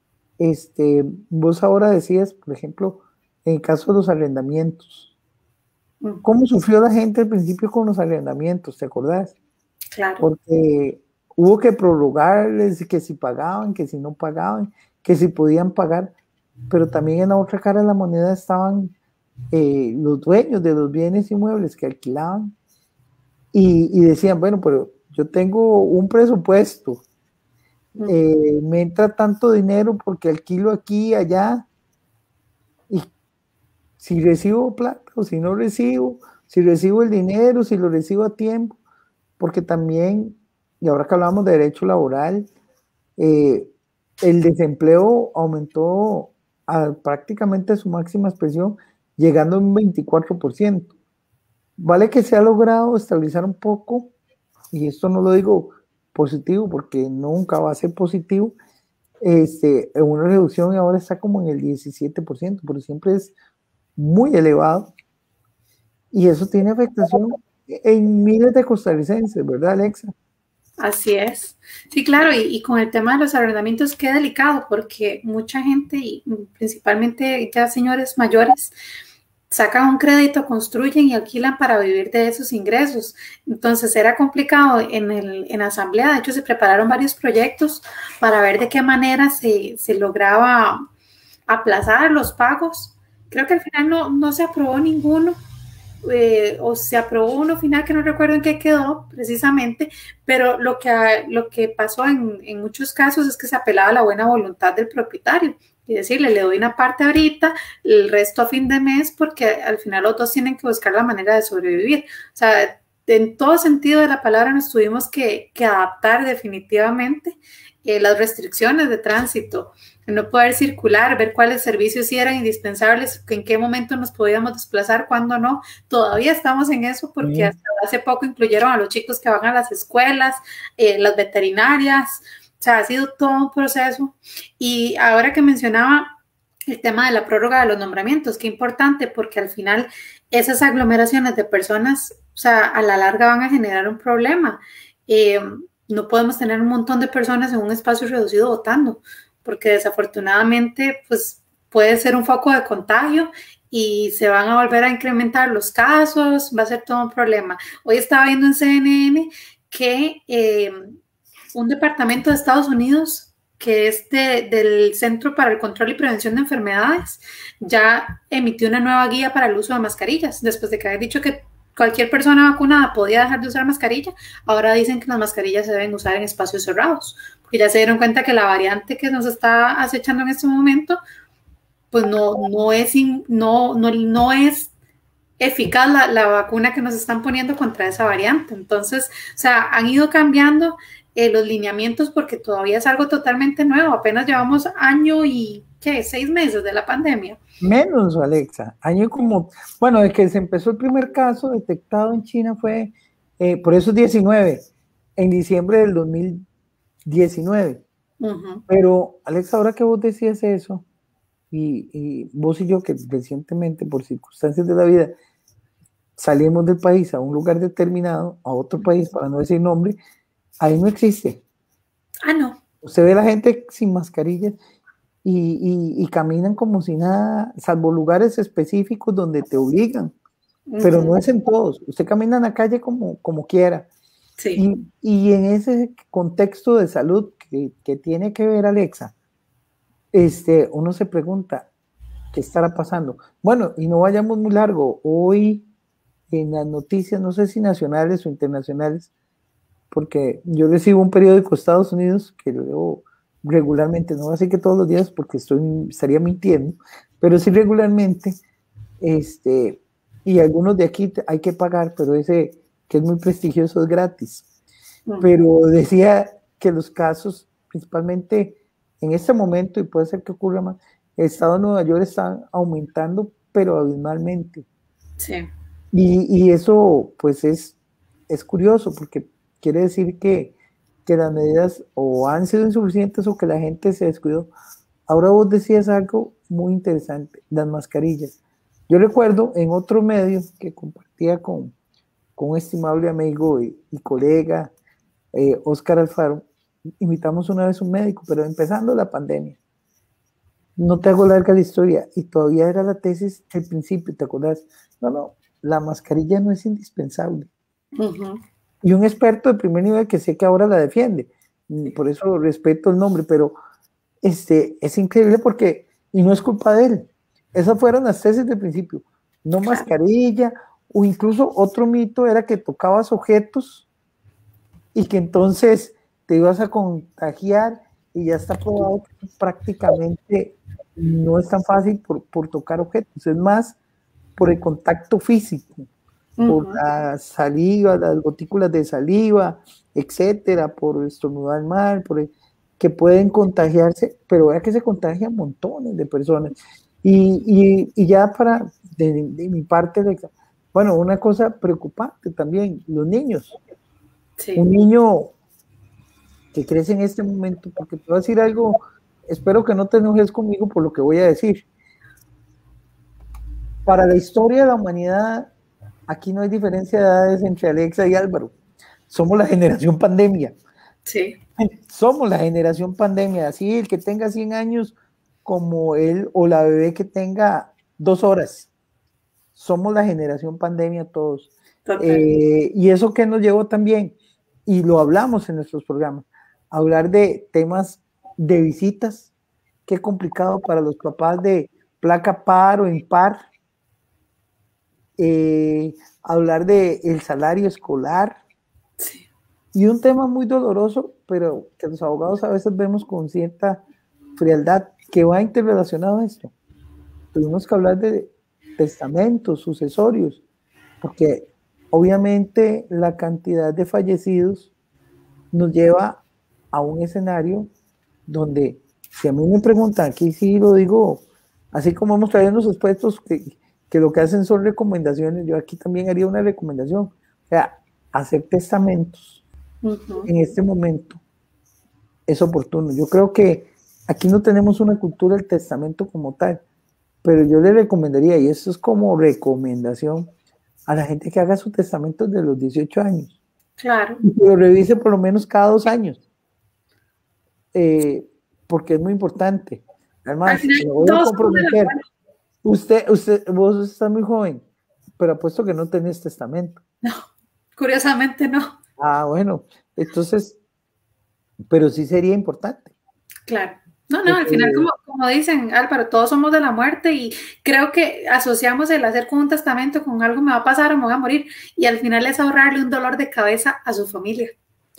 Este, vos ahora decías, por ejemplo, en el caso de los arrendamientos, ¿cómo sufrió la gente al principio con los arrendamientos? ¿Te acordás? Claro. Porque hubo que prorrogarles, que si pagaban, que si no pagaban, que si podían pagar, pero también en la otra cara de la moneda estaban eh, los dueños de los bienes inmuebles que alquilaban y, y decían, bueno, pero yo tengo un presupuesto, Eh, me entra tanto dinero porque alquilo aquí y allá, y si recibo plata o si no recibo, si recibo el dinero, si lo recibo a tiempo, porque también, y ahora que hablamos de derecho laboral, eh, el desempleo aumentó a prácticamente su máxima expresión, llegando a un veinticuatro por ciento. Vale que se ha logrado estabilizar un poco, y esto no lo digo positivo porque nunca va a ser positivo, este, una reducción y ahora está como en el diecisiete por ciento, pero siempre es muy elevado y eso tiene afectación en miles de costarricenses, ¿verdad, Alexa? Así es. Sí, claro, y, y con el tema de los arrendamientos, qué delicado, porque mucha gente, y principalmente ya señores mayores, sacan un crédito, construyen y alquilan para vivir de esos ingresos. Entonces era complicado en, el, en la asamblea. De hecho, se prepararon varios proyectos para ver de qué manera se, se lograba aplazar los pagos. Creo que al final no, no se aprobó ninguno, eh, o se aprobó uno final que no recuerdo en qué quedó precisamente, pero lo que, lo que pasó en, en muchos casos es que se apelaba a la buena voluntad del propietario y decirle, le doy una parte ahorita, el resto a fin de mes, porque al final los dos tienen que buscar la manera de sobrevivir. O sea, en todo sentido de la palabra nos tuvimos que, que adaptar definitivamente. Eh, las restricciones de tránsito, no poder circular, ver cuáles servicios sí eran indispensables, en qué momento nos podíamos desplazar, cuándo no. Todavía estamos en eso porque sí. Hasta hace poco incluyeron a los chicos que van a las escuelas, eh, las veterinarias. O sea, ha sido todo un proceso. Y ahora que mencionaba el tema de la prórroga de los nombramientos, qué importante, porque al final esas aglomeraciones de personas, o sea, a la larga van a generar un problema. Eh, no podemos tener un montón de personas en un espacio reducido votando, porque desafortunadamente, pues, puede ser un foco de contagio y se van a volver a incrementar los casos, va a ser todo un problema. Hoy estaba viendo en C N N que eh, un departamento de Estados Unidos, que es de, del Centro para el Control y Prevención de Enfermedades, ya emitió una nueva guía para el uso de mascarillas, después de que había dicho que cualquier persona vacunada podía dejar de usar mascarilla. Ahora dicen que las mascarillas se deben usar en espacios cerrados, porque ya se dieron cuenta que la variante que nos está acechando en este momento, pues no, no, es, no, no, no es eficaz la, la vacuna que nos están poniendo contra esa variante. Entonces, o sea, han ido cambiando eh, los lineamientos porque todavía es algo totalmente nuevo. Apenas llevamos año y, ¿qué? Seis meses de la pandemia. Menos, Alexa. Año como, bueno, de que se empezó el primer caso detectado en China fue, eh, por eso diecinueve, en diciembre del dos mil diecinueve. Uh-huh. Pero, Alexa, ahora que vos decías eso, y, y vos y yo que recientemente, por circunstancias de la vida, salimos del país a un lugar determinado, a otro país, para no decir nombre, ahí no existe. Ah, no. Usted ve a la gente sin mascarillas y, y, y caminan como si nada, salvo lugares específicos donde te obligan, uh-huh. Pero no es en todos. Usted camina en la calle como, como quiera. Sí. Y, y en ese contexto de salud que, que tiene que ver, Alexa, este, uno se pregunta, ¿qué estará pasando? Bueno, y no vayamos muy largo. Hoy en las noticias, no sé si nacionales o internacionales, porque yo recibo un periódico de Estados Unidos que lo leo regularmente, no así que todos los días porque estoy, estaría mintiendo, pero sí regularmente, este, y algunos de aquí hay que pagar, pero ese que es muy prestigioso es gratis. Uh-huh. Pero decía que los casos, principalmente en este momento, y puede ser que ocurra más, el estado de Nueva York está aumentando, pero abismalmente. Sí. Y, y eso, pues, es, es curioso, porque quiere decir que, que las medidas o han sido insuficientes o que la gente se descuidó. Ahora vos decías algo muy interesante, las mascarillas. Yo recuerdo en otro medio que compartía con, con un estimable amigo y, y colega, eh, Oscar Alfaro, invitamos una vez un médico, pero empezando la pandemia. No te hago larga la historia, y todavía era la tesis al principio, ¿te acordás? No, no, la mascarilla no es indispensable. Uh-huh. Y un experto de primer nivel que sé que ahora la defiende, por eso respeto el nombre, pero este, es increíble porque, y no es culpa de él, esas fueron las tesis del principio, no mascarilla, o incluso otro mito era que tocabas objetos y que entonces te ibas a contagiar, y ya está probado que prácticamente no es tan fácil por, por tocar objetos, es más por el contacto físico, uh-huh. Por la saliva, las gotículas de saliva, etcétera, por estornudar mal, por el, que pueden contagiarse, pero vea que se contagian montones de personas. Y, y, y ya para, de, de mi parte, bueno, una cosa preocupante también, los niños. Sí. Un niño que crece en este momento, porque te voy a decir algo, espero que no te enojes conmigo por lo que voy a decir. Para la historia de la humanidad, aquí no hay diferencia de edades entre Alexa y Álvaro. Somos la generación pandemia. Sí. Somos la generación pandemia. Así el que tenga cien años como él o la bebé que tenga dos horas. Somos la generación pandemia todos. Eh, y eso que nos llevó también, y lo hablamos en nuestros programas, a hablar de temas de visitas. Qué complicado para los papás de placa par o impar. Eh, hablar de el salario escolar. Sí. Y un tema muy doloroso, pero que los abogados a veces vemos con cierta frialdad, que va interrelacionado a esto. Tuvimos que hablar de testamentos, sucesorios, porque obviamente la cantidad de fallecidos nos lleva a un escenario donde, si a mí me preguntan, aquí sí lo digo, así como hemos traído los expuestos que, que lo que hacen son recomendaciones, yo aquí también haría una recomendación, o sea, hacer testamentos uh-huh. en este momento es oportuno. Yo creo que aquí no tenemos una cultura del testamento como tal, pero yo le recomendaría, y eso es como recomendación, a la gente que haga su testamento desde los dieciocho años. Claro. Y que lo revise por lo menos cada dos años, eh, porque es muy importante. Además, lo voy a comprometer. Usted, usted, vos estás muy joven, pero apuesto que no tenés testamento. No, curiosamente no. Ah, bueno, entonces, pero sí sería importante. Claro. No, no, al final, como, como dicen, Álvaro, todos somos de la muerte y creo que asociamos el hacer con un testamento con algo me va a pasar o me voy a morir y al final es ahorrarle un dolor de cabeza a su familia.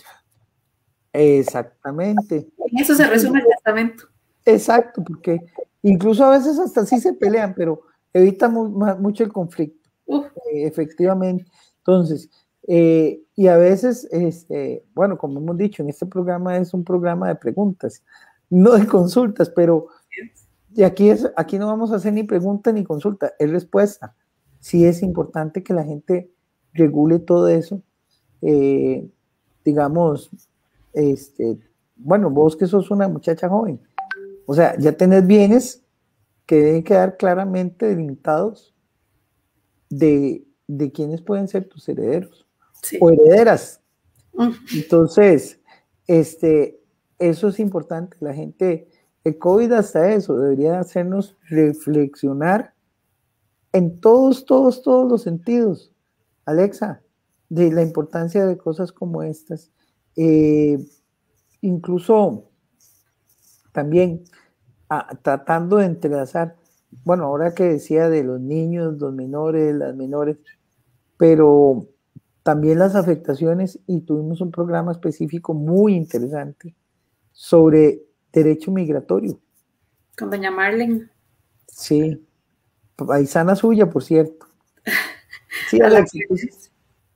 Exactamente. En eso se resume el testamento. Exacto, porque incluso a veces hasta sí se pelean, pero evita mu mucho el conflicto. Uh. Eh, efectivamente. Entonces, eh, y a veces, este, bueno, como hemos dicho, en este programa es un programa de preguntas, no de consultas, pero y aquí, es, aquí no vamos a hacer ni pregunta ni consulta, es respuesta. Sí es importante que la gente regule todo eso. Eh, digamos, este, bueno, vos que sos una muchacha joven, o sea, ya tenés bienes que deben quedar claramente delimitados de, de quiénes pueden ser tus herederos, sí, o herederas. Uh. Entonces, este, eso es importante. La gente, el COVID hasta eso, debería hacernos reflexionar en todos, todos, todos los sentidos, Alexa, de la importancia de cosas como estas. Eh, incluso también a, tratando de entrelazar, bueno, ahora que decía de los niños, los menores, las menores, pero también las afectaciones, y tuvimos un programa específico muy interesante sobre derecho migratorio. Con doña Marlene. Sí, paisana suya, por cierto. Sí, Alex, entonces,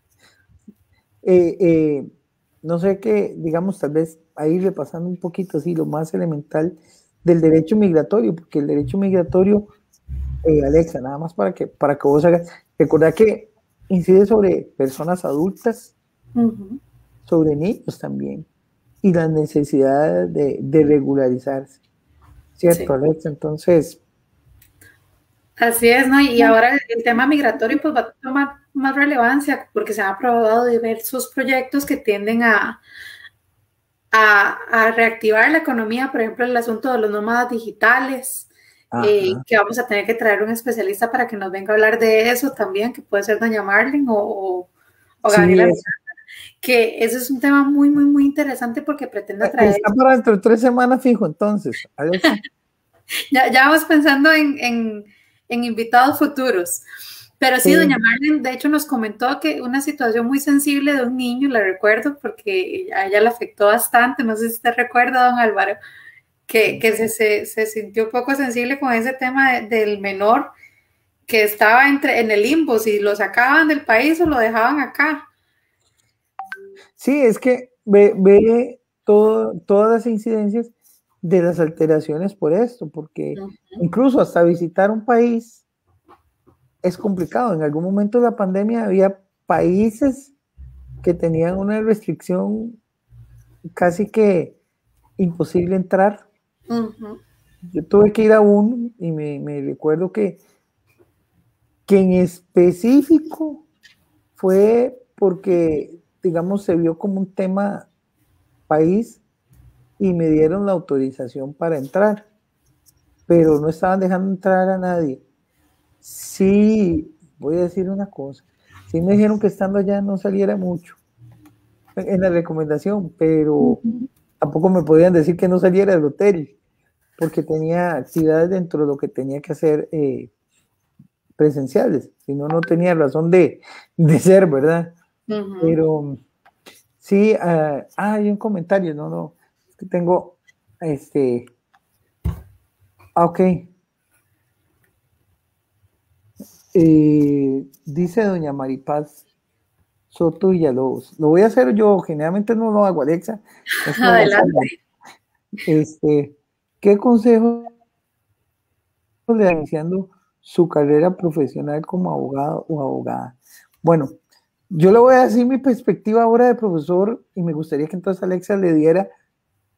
eh, eh, no sé qué, digamos, tal vez ahí repasando un poquito así lo más elemental del derecho migratorio, porque el derecho migratorio, eh, Alexa, nada más para que, para que vos hagas, recordad que incide sobre personas adultas, uh-huh, sobre niños también, y las necesidades de, de regularizarse, ¿cierto, sí, Alexa? Entonces... Así es, ¿no? Y ahora el tema migratorio pues va a tomar más relevancia porque se han aprobado diversos proyectos que tienden a, a, a reactivar la economía, por ejemplo, el asunto de los nómadas digitales, eh, que vamos a tener que traer un especialista para que nos venga a hablar de eso también, que puede ser doña Marlene o, o, o Gabriela, sí, que eso es un tema muy, muy, muy interesante porque pretende traer... Está para dentro de tres semanas fijo, entonces, Alexa. ya, ya vamos pensando en, en, en invitados futuros. Pero sí, sí, doña Marlene, de hecho, nos comentó que una situación muy sensible de un niño, la recuerdo, porque a ella la afectó bastante, no sé si usted recuerda, don Álvaro, que, que se, se, se sintió poco sensible con ese tema de, del menor que estaba entre, en el limbo, si lo sacaban del país o lo dejaban acá. Sí, es que ve, ve todo, todas las incidencias de las alteraciones por esto, porque uh-huh, incluso hasta visitar un país es complicado. En algún momento de la pandemia había países que tenían una restricción casi que imposible entrar. Uh-huh. Yo tuve que ir a uno y me, me recuerdo que, que en específico fue porque, digamos, se vio como un tema país y me dieron la autorización para entrar, pero no estaban dejando entrar a nadie. Sí, voy a decir una cosa, sí me dijeron que estando allá no saliera mucho en la recomendación, pero uh-huh, tampoco me podían decir que no saliera del hotel, porque tenía actividades dentro de lo que tenía que hacer eh, presenciales, si no, no tenía razón de, de ser, ¿verdad? Uh-huh. Pero sí, uh, ah, hay un comentario, no, no, es que tengo, este, ah, ok. Eh, dice doña Maripaz Soto Villalobos, lo voy a hacer yo, generalmente no lo hago, Alexa. Adelante. Este, ¿qué consejo le da iniciando su carrera profesional como abogado o abogada? Bueno, yo le voy a decir mi perspectiva ahora de profesor y me gustaría que entonces Alexa le diera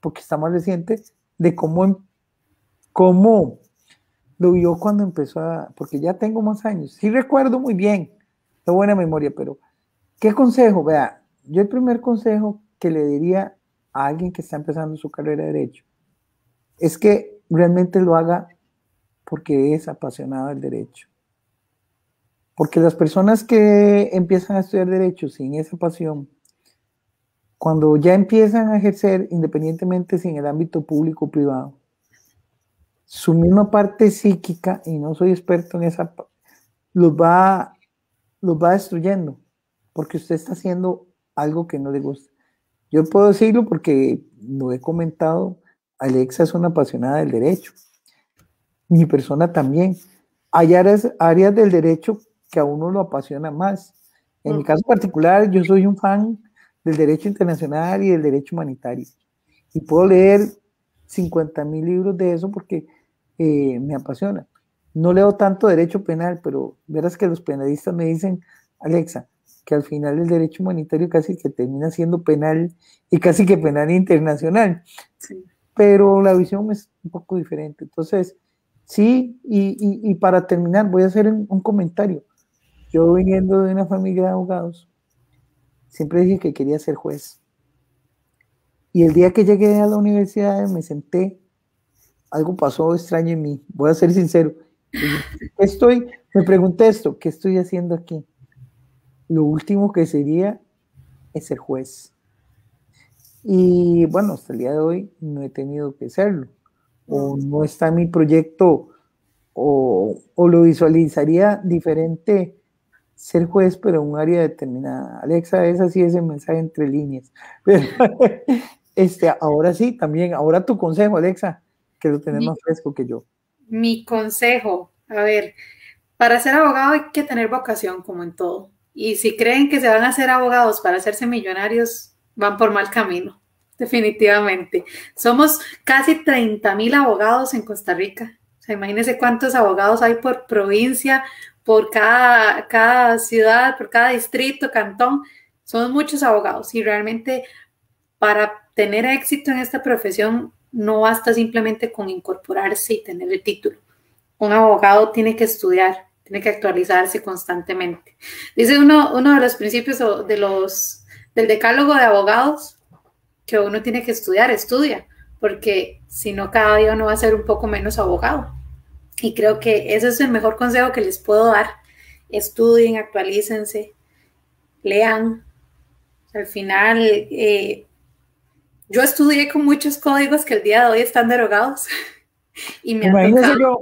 porque está más reciente, de cómo, cómo lo vio cuando empezó a, porque ya tengo más años, sí recuerdo muy bien, tengo buena memoria, pero ¿qué consejo? Vea, yo el primer consejo que le diría a alguien que está empezando su carrera de Derecho es que realmente lo haga porque es apasionado del derecho. Porque las personas que empiezan a estudiar Derecho sin esa pasión, cuando ya empiezan a ejercer, independientemente si en el ámbito público o privado, su misma parte psíquica, y no soy experto en esa, los va, los va destruyendo, porque usted está haciendo algo que no le gusta. Yo puedo decirlo porque lo he comentado, Alexa es una apasionada del derecho, mi persona también. Hay áreas, áreas del derecho que a uno lo apasiona más. En mi caso particular, yo soy un fan del derecho internacional y del derecho humanitario. Y puedo leer cincuenta mil libros de eso porque eh, me apasiona. No leo tanto derecho penal, pero verás que los penalistas me dicen, Alexa, que al final el derecho humanitario casi que termina siendo penal y casi que penal internacional. Sí. Pero la visión es un poco diferente. Entonces, sí, y, y, y para terminar, voy a hacer un, un comentario. Yo viniendo de una familia de abogados, siempre dije que quería ser juez. Y el día que llegué a la universidad me senté, algo pasó extraño en mí, voy a ser sincero. ¿Qué estoy? Me pregunté esto, ¿qué estoy haciendo aquí? Lo último que sería es ser juez. Y bueno, hasta el día de hoy no he tenido que serlo. O no está en mi proyecto, o, o lo visualizaría diferente ser juez, pero en un área determinada. Alexa, es así ese mensaje entre líneas. Pero, este, ahora sí, también, ahora tu consejo, Alexa, que lo tenés mi, más fresco que yo. Mi consejo, a ver, para ser abogado hay que tener vocación, como en todo. Y si creen que se van a ser abogados para hacerse millonarios, van por mal camino, definitivamente. Somos casi treinta mil abogados en Costa Rica. O sea, imagínense cuántos abogados hay por provincia, por cada, cada ciudad, por cada distrito, cantón. Somos muchos abogados y realmente para tener éxito en esta profesión no basta simplemente con incorporarse y tener el título. Un abogado tiene que estudiar, tiene que actualizarse constantemente. Dice uno, uno de los principios de los, del decálogo de abogados que uno tiene que estudiar, estudia, porque si no cada día uno va a ser un poco menos abogado. Y creo que ese es el mejor consejo que les puedo dar. Estudien, actualícense, lean. Al final, eh, yo estudié con muchos códigos que el día de hoy están derogados. Y me han tocado. Yo.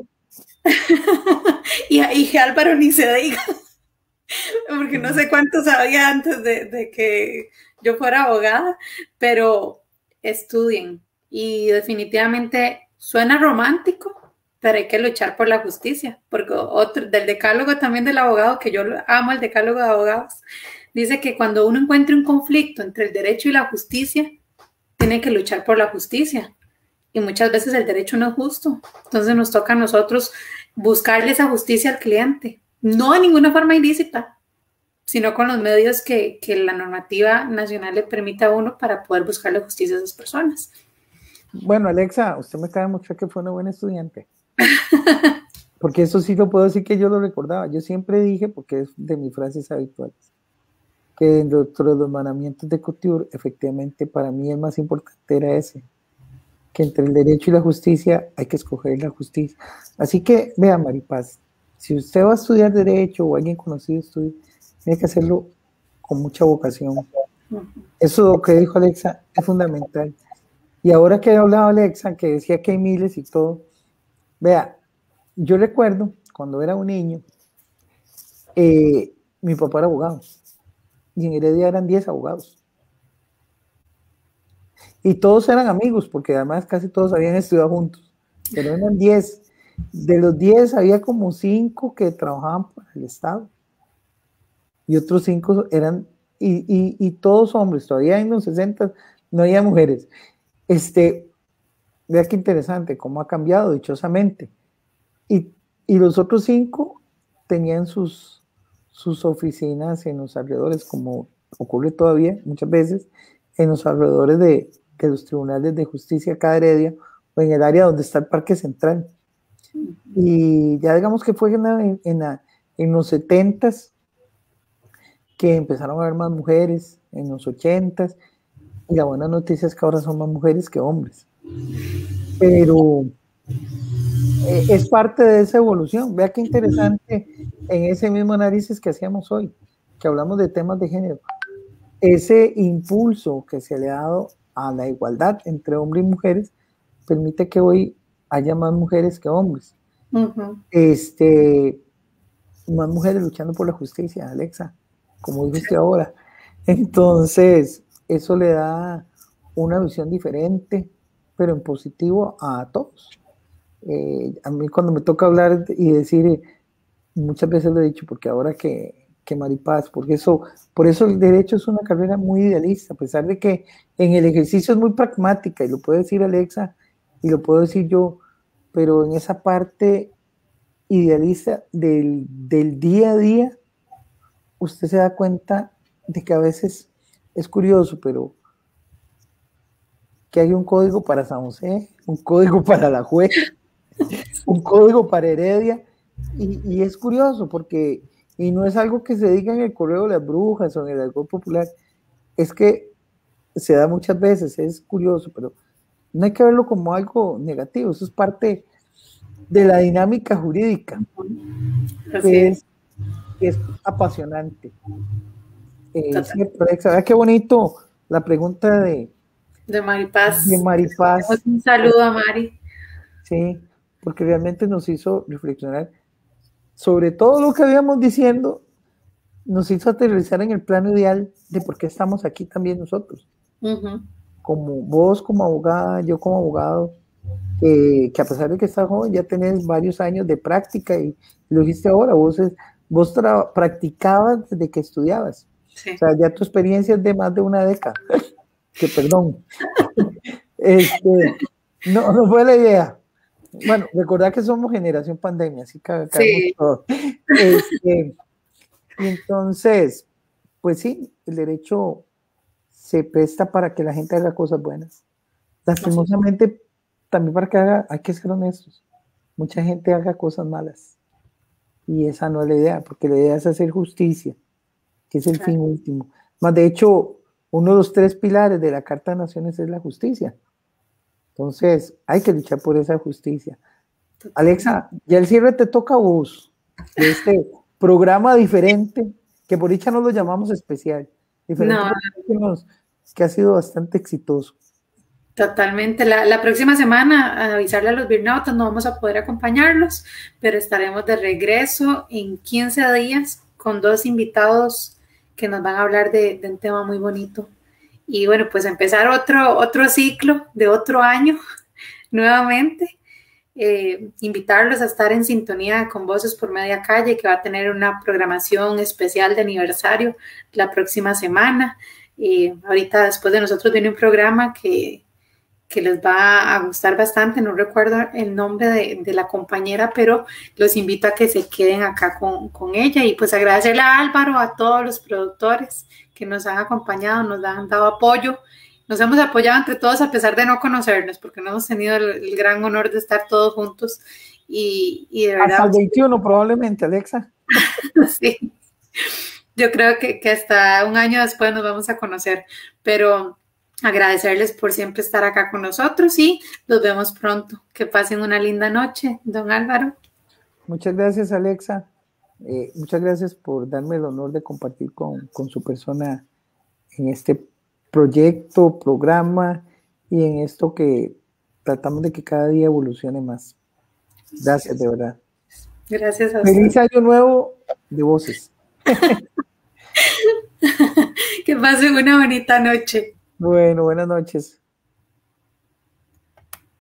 y, y Álvaro ni se diga. Porque no sé cuánto sabía antes de, de que yo fuera abogada, pero estudien. Y definitivamente suena romántico, pero hay que luchar por la justicia, porque otro, del decálogo también del abogado, que yo amo el decálogo de abogados, dice que cuando uno encuentra un conflicto entre el derecho y la justicia, tiene que luchar por la justicia, y muchas veces el derecho no es justo, entonces nos toca a nosotros buscarle esa justicia al cliente, no de ninguna forma ilícita, sino con los medios que, que la normativa nacional le permite a uno para poder buscarle justicia a esas personas. Bueno, Alexa, usted me cabe mucho que fue una buena estudiante. Porque eso sí lo puedo decir que yo lo recordaba. Yo siempre dije, porque es de mis frases habituales, que dentro de los mandamientos de Couture, efectivamente para mí el más importante era ese, que entre el derecho y la justicia hay que escoger la justicia. Así que, vea, Maripaz, si usted va a estudiar derecho o alguien conocido estudia, tiene que hacerlo con mucha vocación. Eso que dijo Alexa es fundamental. Y ahora que he hablado Alexa, que decía que hay miles y todo, vea, yo recuerdo cuando era un niño, eh, mi papá era abogado y en Heredia eran diez abogados. Y todos eran amigos, porque además casi todos habían estudiado juntos, pero eran diez. De los diez había como cinco que trabajaban para el Estado y otros cinco eran, y, y, y todos hombres, todavía en los sesenta no había mujeres. Este, vea qué interesante, cómo ha cambiado dichosamente. Y, y los otros cinco tenían sus, sus oficinas en los alrededores, como ocurre todavía muchas veces, en los alrededores de, de los tribunales de justicia acá de Heredia, o en el área donde está el Parque Central. Y ya digamos que fue en, la, en, la, en los setentas que empezaron a haber más mujeres, en los ochentas, y la buena noticia es que ahora son más mujeres que hombres. Pero eh, es parte de esa evolución. Vea qué interesante en ese mismo análisis que hacíamos hoy, que hablamos de temas de género. Ese impulso que se le ha dado a la igualdad entre hombres y mujeres permite que hoy haya más mujeres que hombres. Uh-huh. Este, más mujeres luchando por la justicia, Alexa, como dijiste ahora. Entonces, eso le da una visión diferente, pero en positivo a todos. Eh, a mí cuando me toca hablar y decir, muchas veces lo he dicho, porque ahora que, que Maripaz, porque eso, por eso el derecho es una carrera muy idealista, a pesar de que en el ejercicio es muy pragmática, y lo puede decir Alexa, y lo puedo decir yo, pero en esa parte idealista del, del día a día, usted se da cuenta de que a veces es curioso, pero que hay un código para San José, un código para la juez, un código para Heredia, y, y es curioso porque, y no es algo que se diga en el correo de las brujas o en el argot popular, es que se da muchas veces, es curioso, pero no hay que verlo como algo negativo, eso es parte de la dinámica jurídica, que es, que es apasionante. Eh, cierto, Alexa, qué bonito la pregunta de, de Maripaz. De Maripaz. Un saludo a Mari. Sí, porque realmente nos hizo reflexionar sobre todo lo que habíamos diciendo, nos hizo aterrizar en el plano ideal de por qué estamos aquí también nosotros. Uh-huh. Como vos como abogada, yo como abogado, eh, que a pesar de que estás joven, ya tenés varios años de práctica y lo dijiste ahora, vos, vos tra- practicabas desde que estudiabas. Sí. O sea, ya tu experiencia es de más de una década. Que perdón. Este, no, no fue la idea. Bueno, recordad que somos generación pandemia, así que sí. todos. Este, y entonces, pues sí, el derecho se presta para que la gente haga cosas buenas. Lastimosamente, también para que haga, hay que ser honestos. Mucha gente haga cosas malas. Y esa no es la idea, porque la idea es hacer justicia, que es el claro. fin último. Más de hecho, uno de los tres pilares de la Carta de Naciones es la justicia. Entonces, hay que luchar por esa justicia. Alexa, ya el cierre te toca a vos, de este programa diferente, que por dicha no lo llamamos especial, diferente, no. nos, que ha sido bastante exitoso. Totalmente. La, la próxima semana, a avisarle a los Birnautas, no vamos a poder acompañarlos, pero estaremos de regreso en quince días con dos invitados que nos van a hablar de, de un tema muy bonito. Y bueno, pues empezar otro, otro ciclo de otro año nuevamente. Eh, invitarlos a estar en sintonía con Voces por Media Calle, que va a tener una programación especial de aniversario la próxima semana. Eh, ahorita después de nosotros viene un programa que, que les va a gustar bastante, no recuerdo el nombre de, de la compañera, pero los invito a que se queden acá con, con ella y pues agradecerle a Álvaro, a todos los productores que nos han acompañado, nos han dado apoyo, nos hemos apoyado entre todos a pesar de no conocernos, porque no hemos tenido el, el gran honor de estar todos juntos y, y de verdad... Hasta el veintiuno probablemente, Alexa. Sí, yo creo que, que hasta un año después nos vamos a conocer, pero agradecerles por siempre estar acá con nosotros y los vemos pronto. Que pasen una linda noche, don Álvaro. Muchas gracias, Alexa. Eh, muchas gracias por darme el honor de compartir con, con su persona en este proyecto, programa y en esto que tratamos de que cada día evolucione más. Gracias, de verdad. Gracias a usted. Feliz año nuevo de Voces. Que pasen una bonita noche. Bueno, buenas noches.